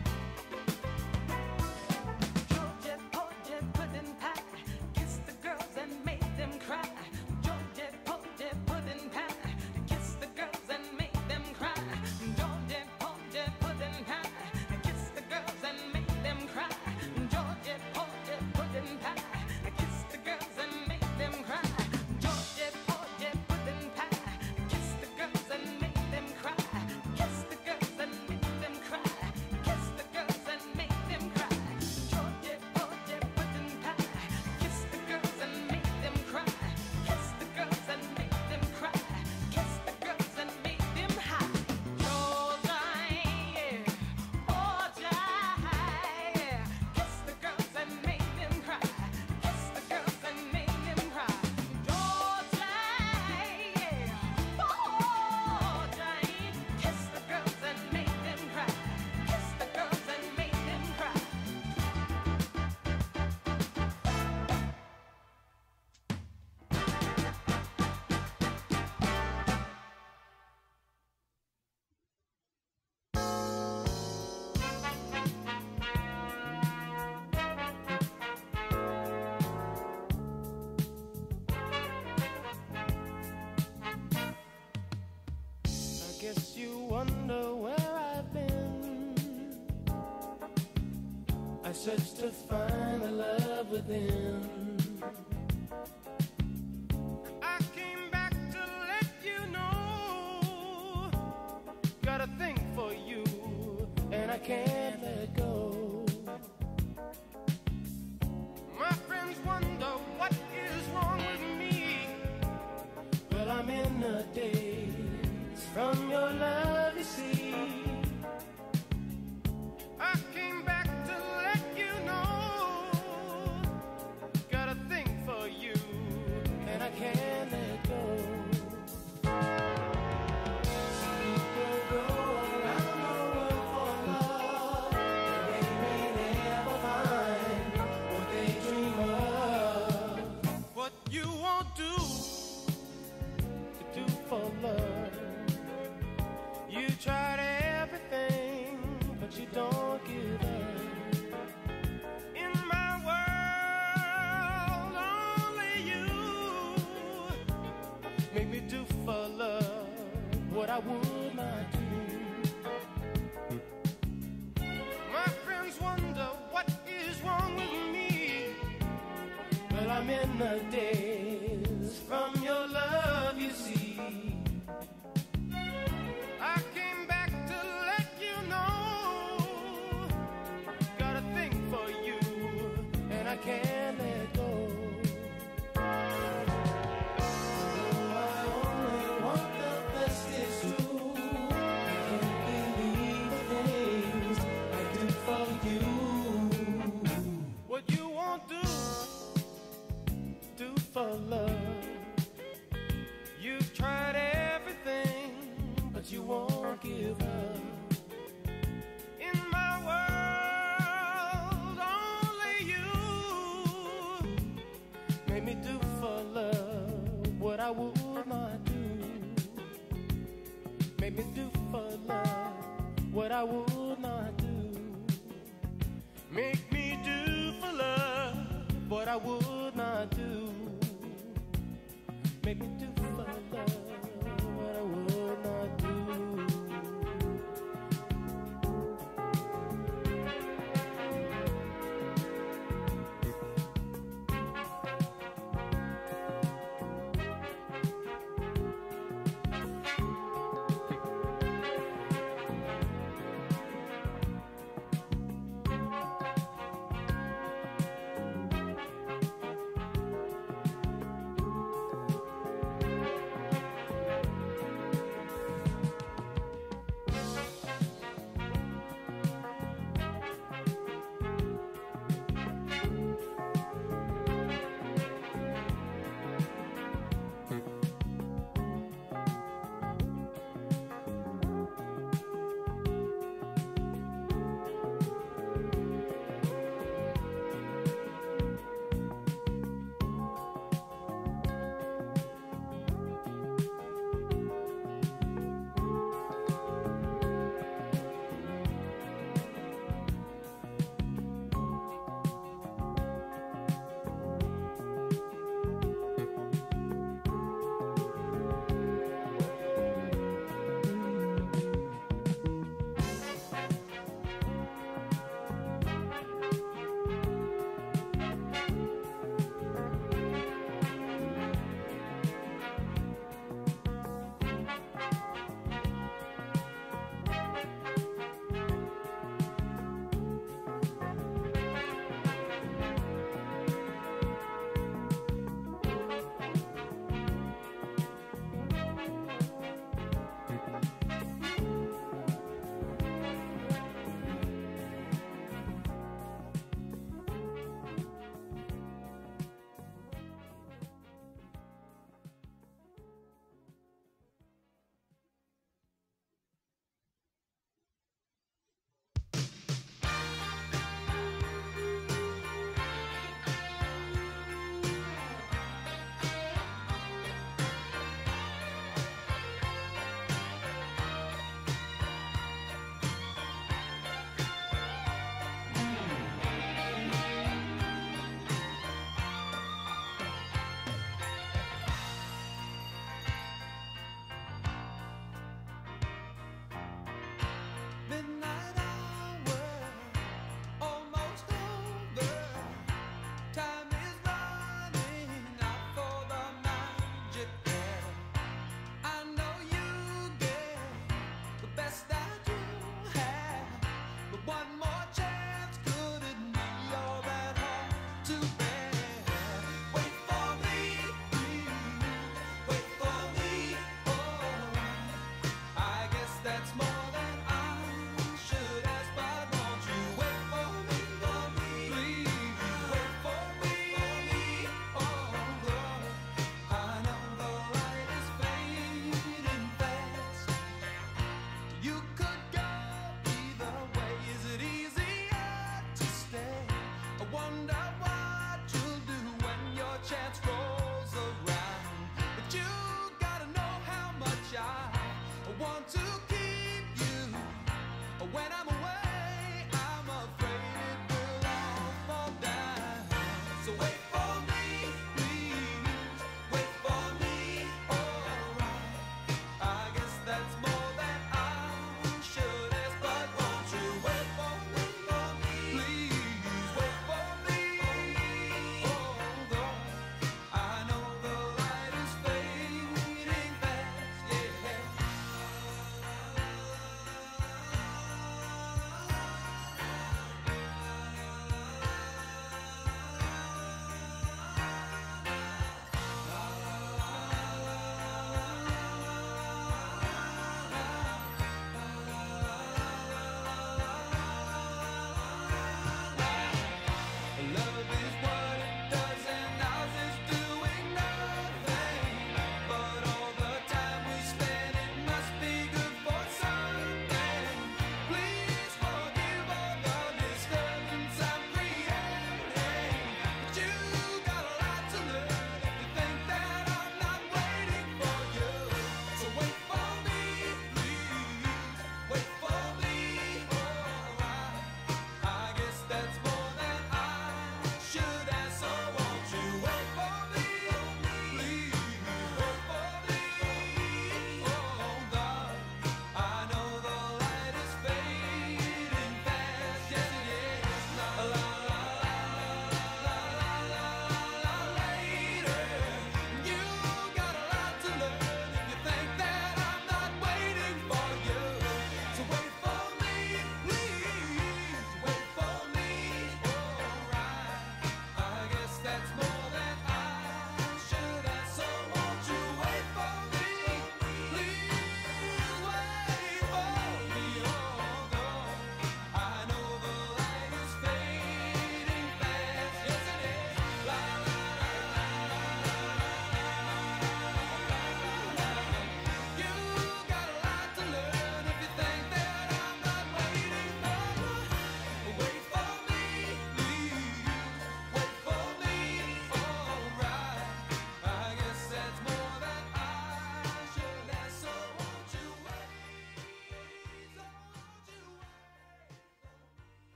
Georgia, Georgia, pudding pie, kissed the girls and made them cry. Georgia, Georgia, pudding pie, kissed the girls and made them cry. Georgia, Georgia, pudding pie, kissed the girls and made them cry. Georgia, Georgia, pudding pie, kissed the girls and made them cry. Georgia, Georgia, pudding pie, kissed the girls and made them cry. Kiss the girls and make them cry. Kiss the girls and make them cry. Georgia, Georgia, pudding pie, kiss the girls and make them cry. Kiss the girls and make them cry. Kiss the girls and make them high. Georgia, yeah, Georgia, yeah. Kiss the girls and make them cry. Kiss the girls and make them cry. Georgia, yeah, Georgia, kiss the girls and make them cry. Kiss the girls and make them cry. I guess you wonder where I've been. I searched to find the love within. I came back to let you know. Got a thing for you, and I can't let go. My friends wonder what is wrong with me. Well, I'm in a daze from your love, you see. I came back to let you know. Got a thing for you, and I can't let go. Some people go around the world for love, and they may never find what they dream of. What you won't do to do for love. You tried everything, but you don't give up. In my world, only you make me do for love what I would not do. My friends wonder what is wrong with me. Well, I'm in the daze from your love, you see. I came back to let you know. Got a thing for you, and I can't let go. Although I only want the best, it's true. I can't believe the things I do for you. What you won't do for love. You've tried everything, but you won't give up. In my world, only you made me do for love what I would not do. Made me do for love what I would not do. Make me do for love what I would not do. Make me do for love what I would not do. to bear. Wait for me, wait for me. Oh, I guess that's more than I should ask, but won't you wait for me, please? Wait for me, oh Lord. I know the light is fading fast. You could go either way. Is it easier to stay? I wonder what you'll do when your chance rolls around. But you gotta know how much I want to keep you. When I'm away, I'm afraid it will all fall down. So wait for me, please. Wait for me, alright. I guess that's more than I should ask, but won't you wait for me, please? Wait for me,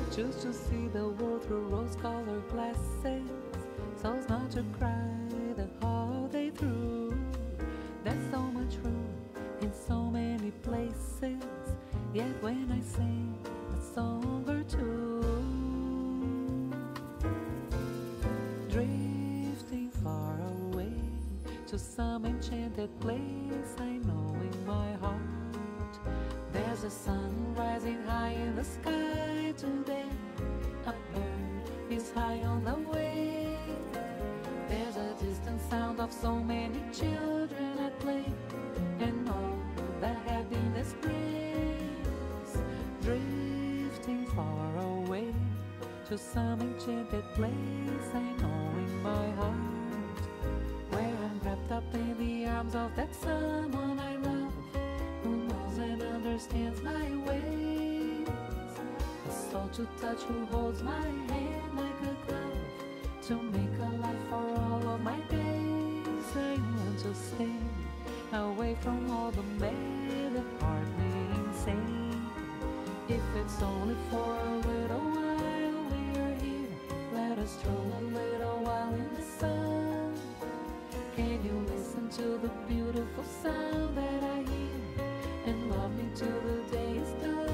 Choose to see the world through rose-colored glasses, so as not to cry the whole day through. There's so much room in so many places, yet when I sing a song or two, drifting far away to some enchanted place, I know in my heart there's a sun rising high in the sky today. A bird is high on the way. There's a distant sound of so many children at play, and all the happiness brings. Drifting far away to some enchanted place, I know in my heart where I'm wrapped up in the arms of that someone I love, who knows and understands my ways. A soul to touch who holds my hand like a glove, to make a life for all of my days. I want to stay away from all the mad that heart me insane. If it's only for a little while we're here, let us stroll a little while in the sun. Can you listen to the beautiful sound that I hear, and love me till the day is done?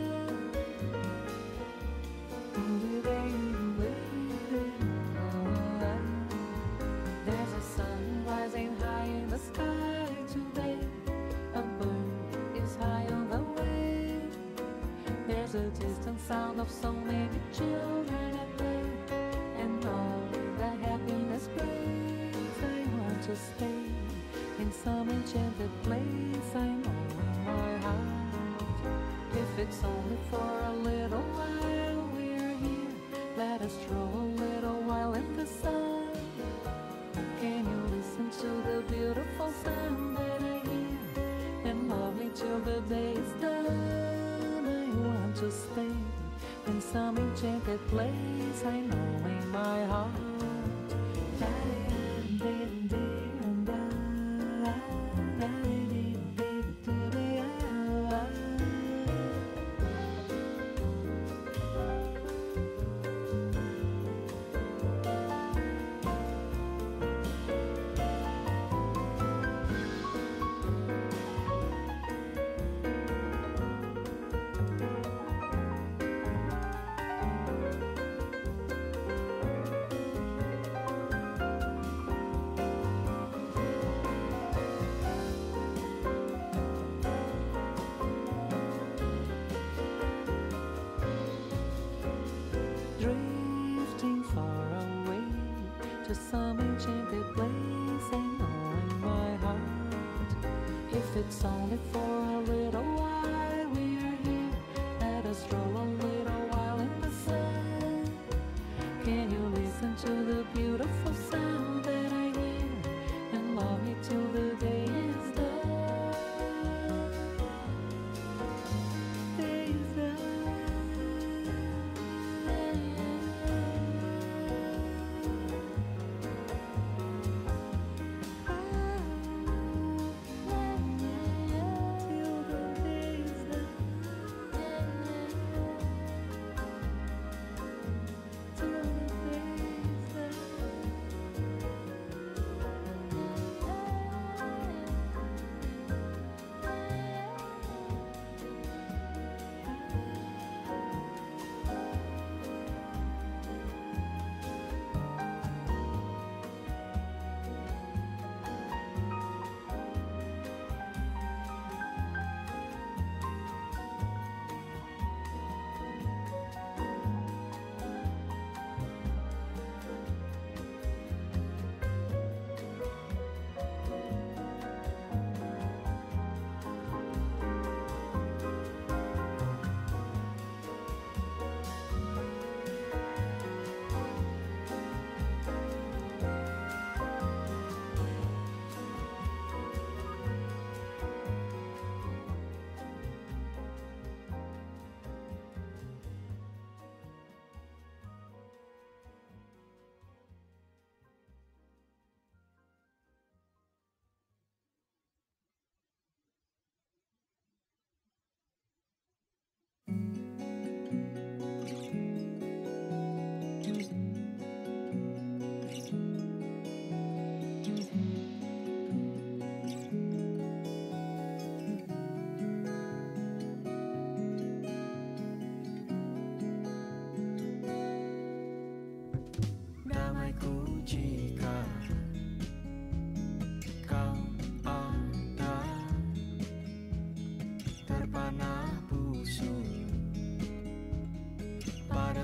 There's a sun rising high in the sky today. A bird is high on the way. There's a distant sound of so many children at play, and all the happiness brings. I want to stay in some enchanted place, I know in my heart. If it's only for a little while we're here, let us stroll a little while in the sun. Can you listen to the beautiful sound that I hear, and love me till the day is done? I want to stay in some enchanted place, I know in my heart. Drifting far away to some enchanted place, I know in my heart. If it's only for a little while we're here, let us stroll a little while in the sun. Can you listen to the beautiful sound that I hear, and love me till the day is done? Day is done.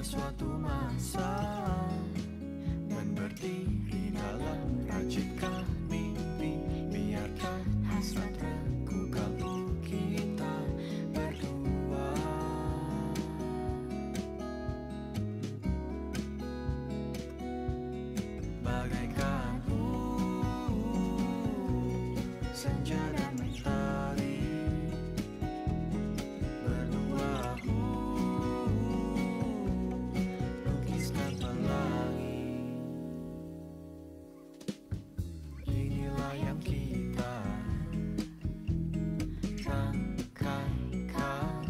suatu masa dan berdiri dalam racikan mimpi. Biarkan hasrat regu kalbu kita berdua. Bagaikan senja dan mentari berdua, lukiskan pelangi. Inilah yang kita rangkaikan,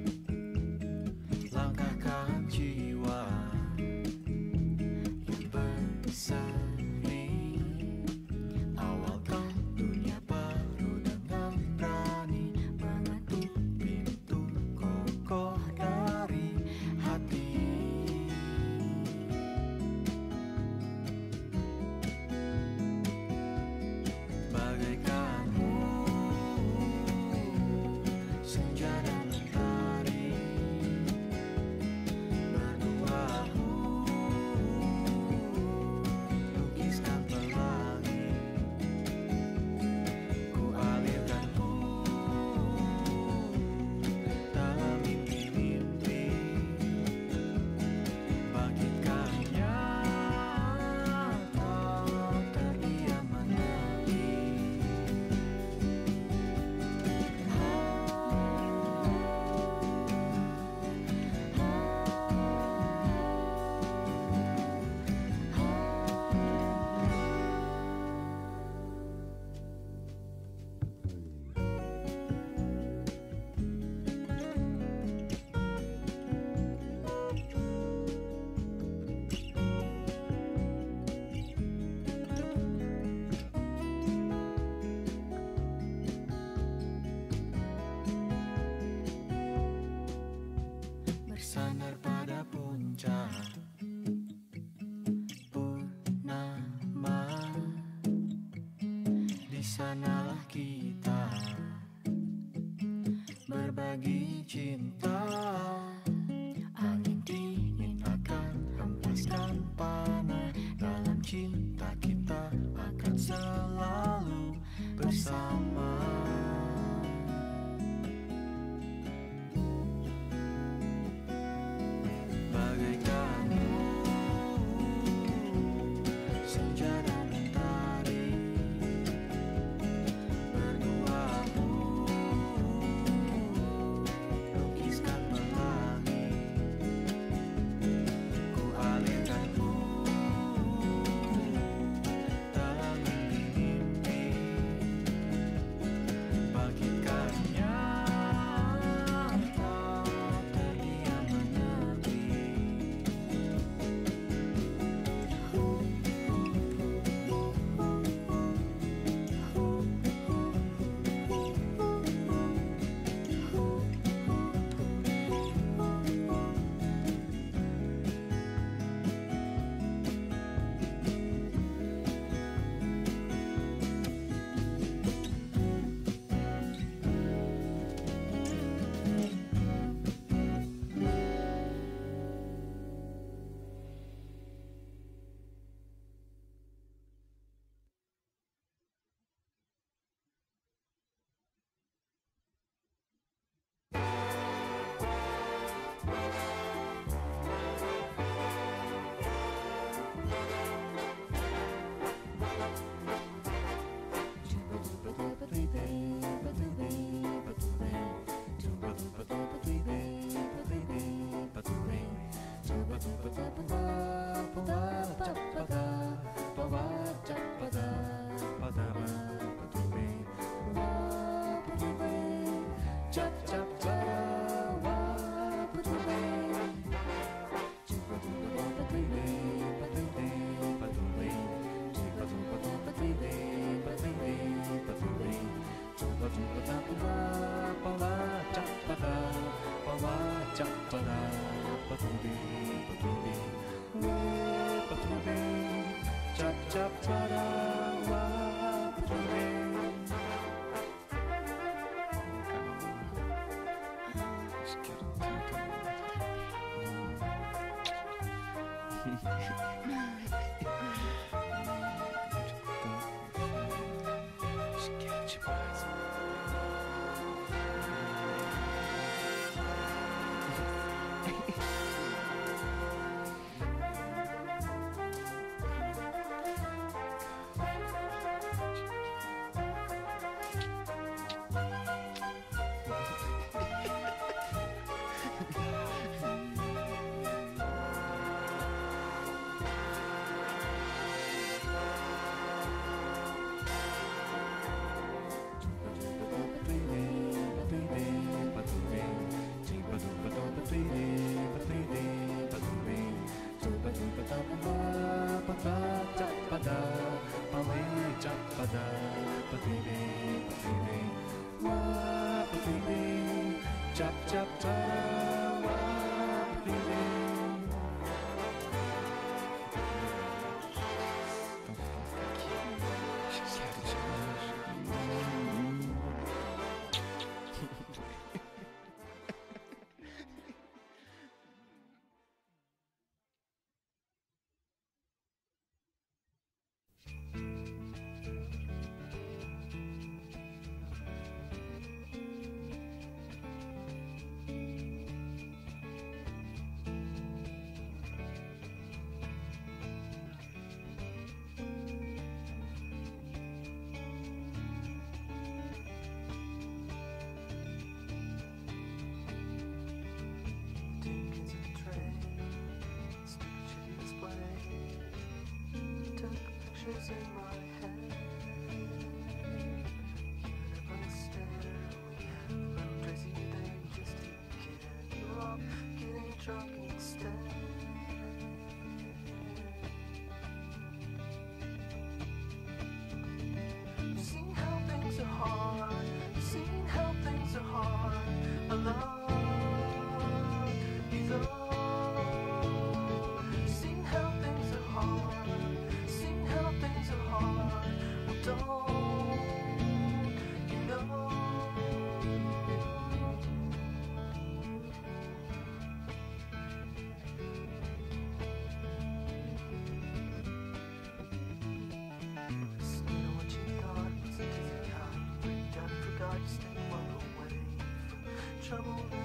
langkahkan jiwa yang berseri. Awalkan dunia baru dengan berani mengetuk pintu kokoh dari hati. Bagaikanmu senja dan mentari berdua, lukiskan pelangi. Ku alirkan dalam mimpi-mimpi, bangkitkan nyata, terdiam menepi. Bersandar pada puncak purnama, di sanalah kita berbagi cinta. Angin dingin akan hempaskan panah, dalam cinta kita akan selalu bersama. Bagaikanmu senja dan mentari berdua, lukiskan pelangi. Ku alirkan dalam mimpi-mimpi, bangkitkan nyata, terdiam menepi. surprise. Chop chop chop, pictures in my head. Get up on the stair, we have little Tracy there just to get you off, getting drunk instead. You've seen how things are hard, you've seen how things are hard. I love you though. Seen how things are hard, seen how things are hard. Well, don't you know? You know what you thought was a dizzy high. You break down and forgot you stay well away from trouble.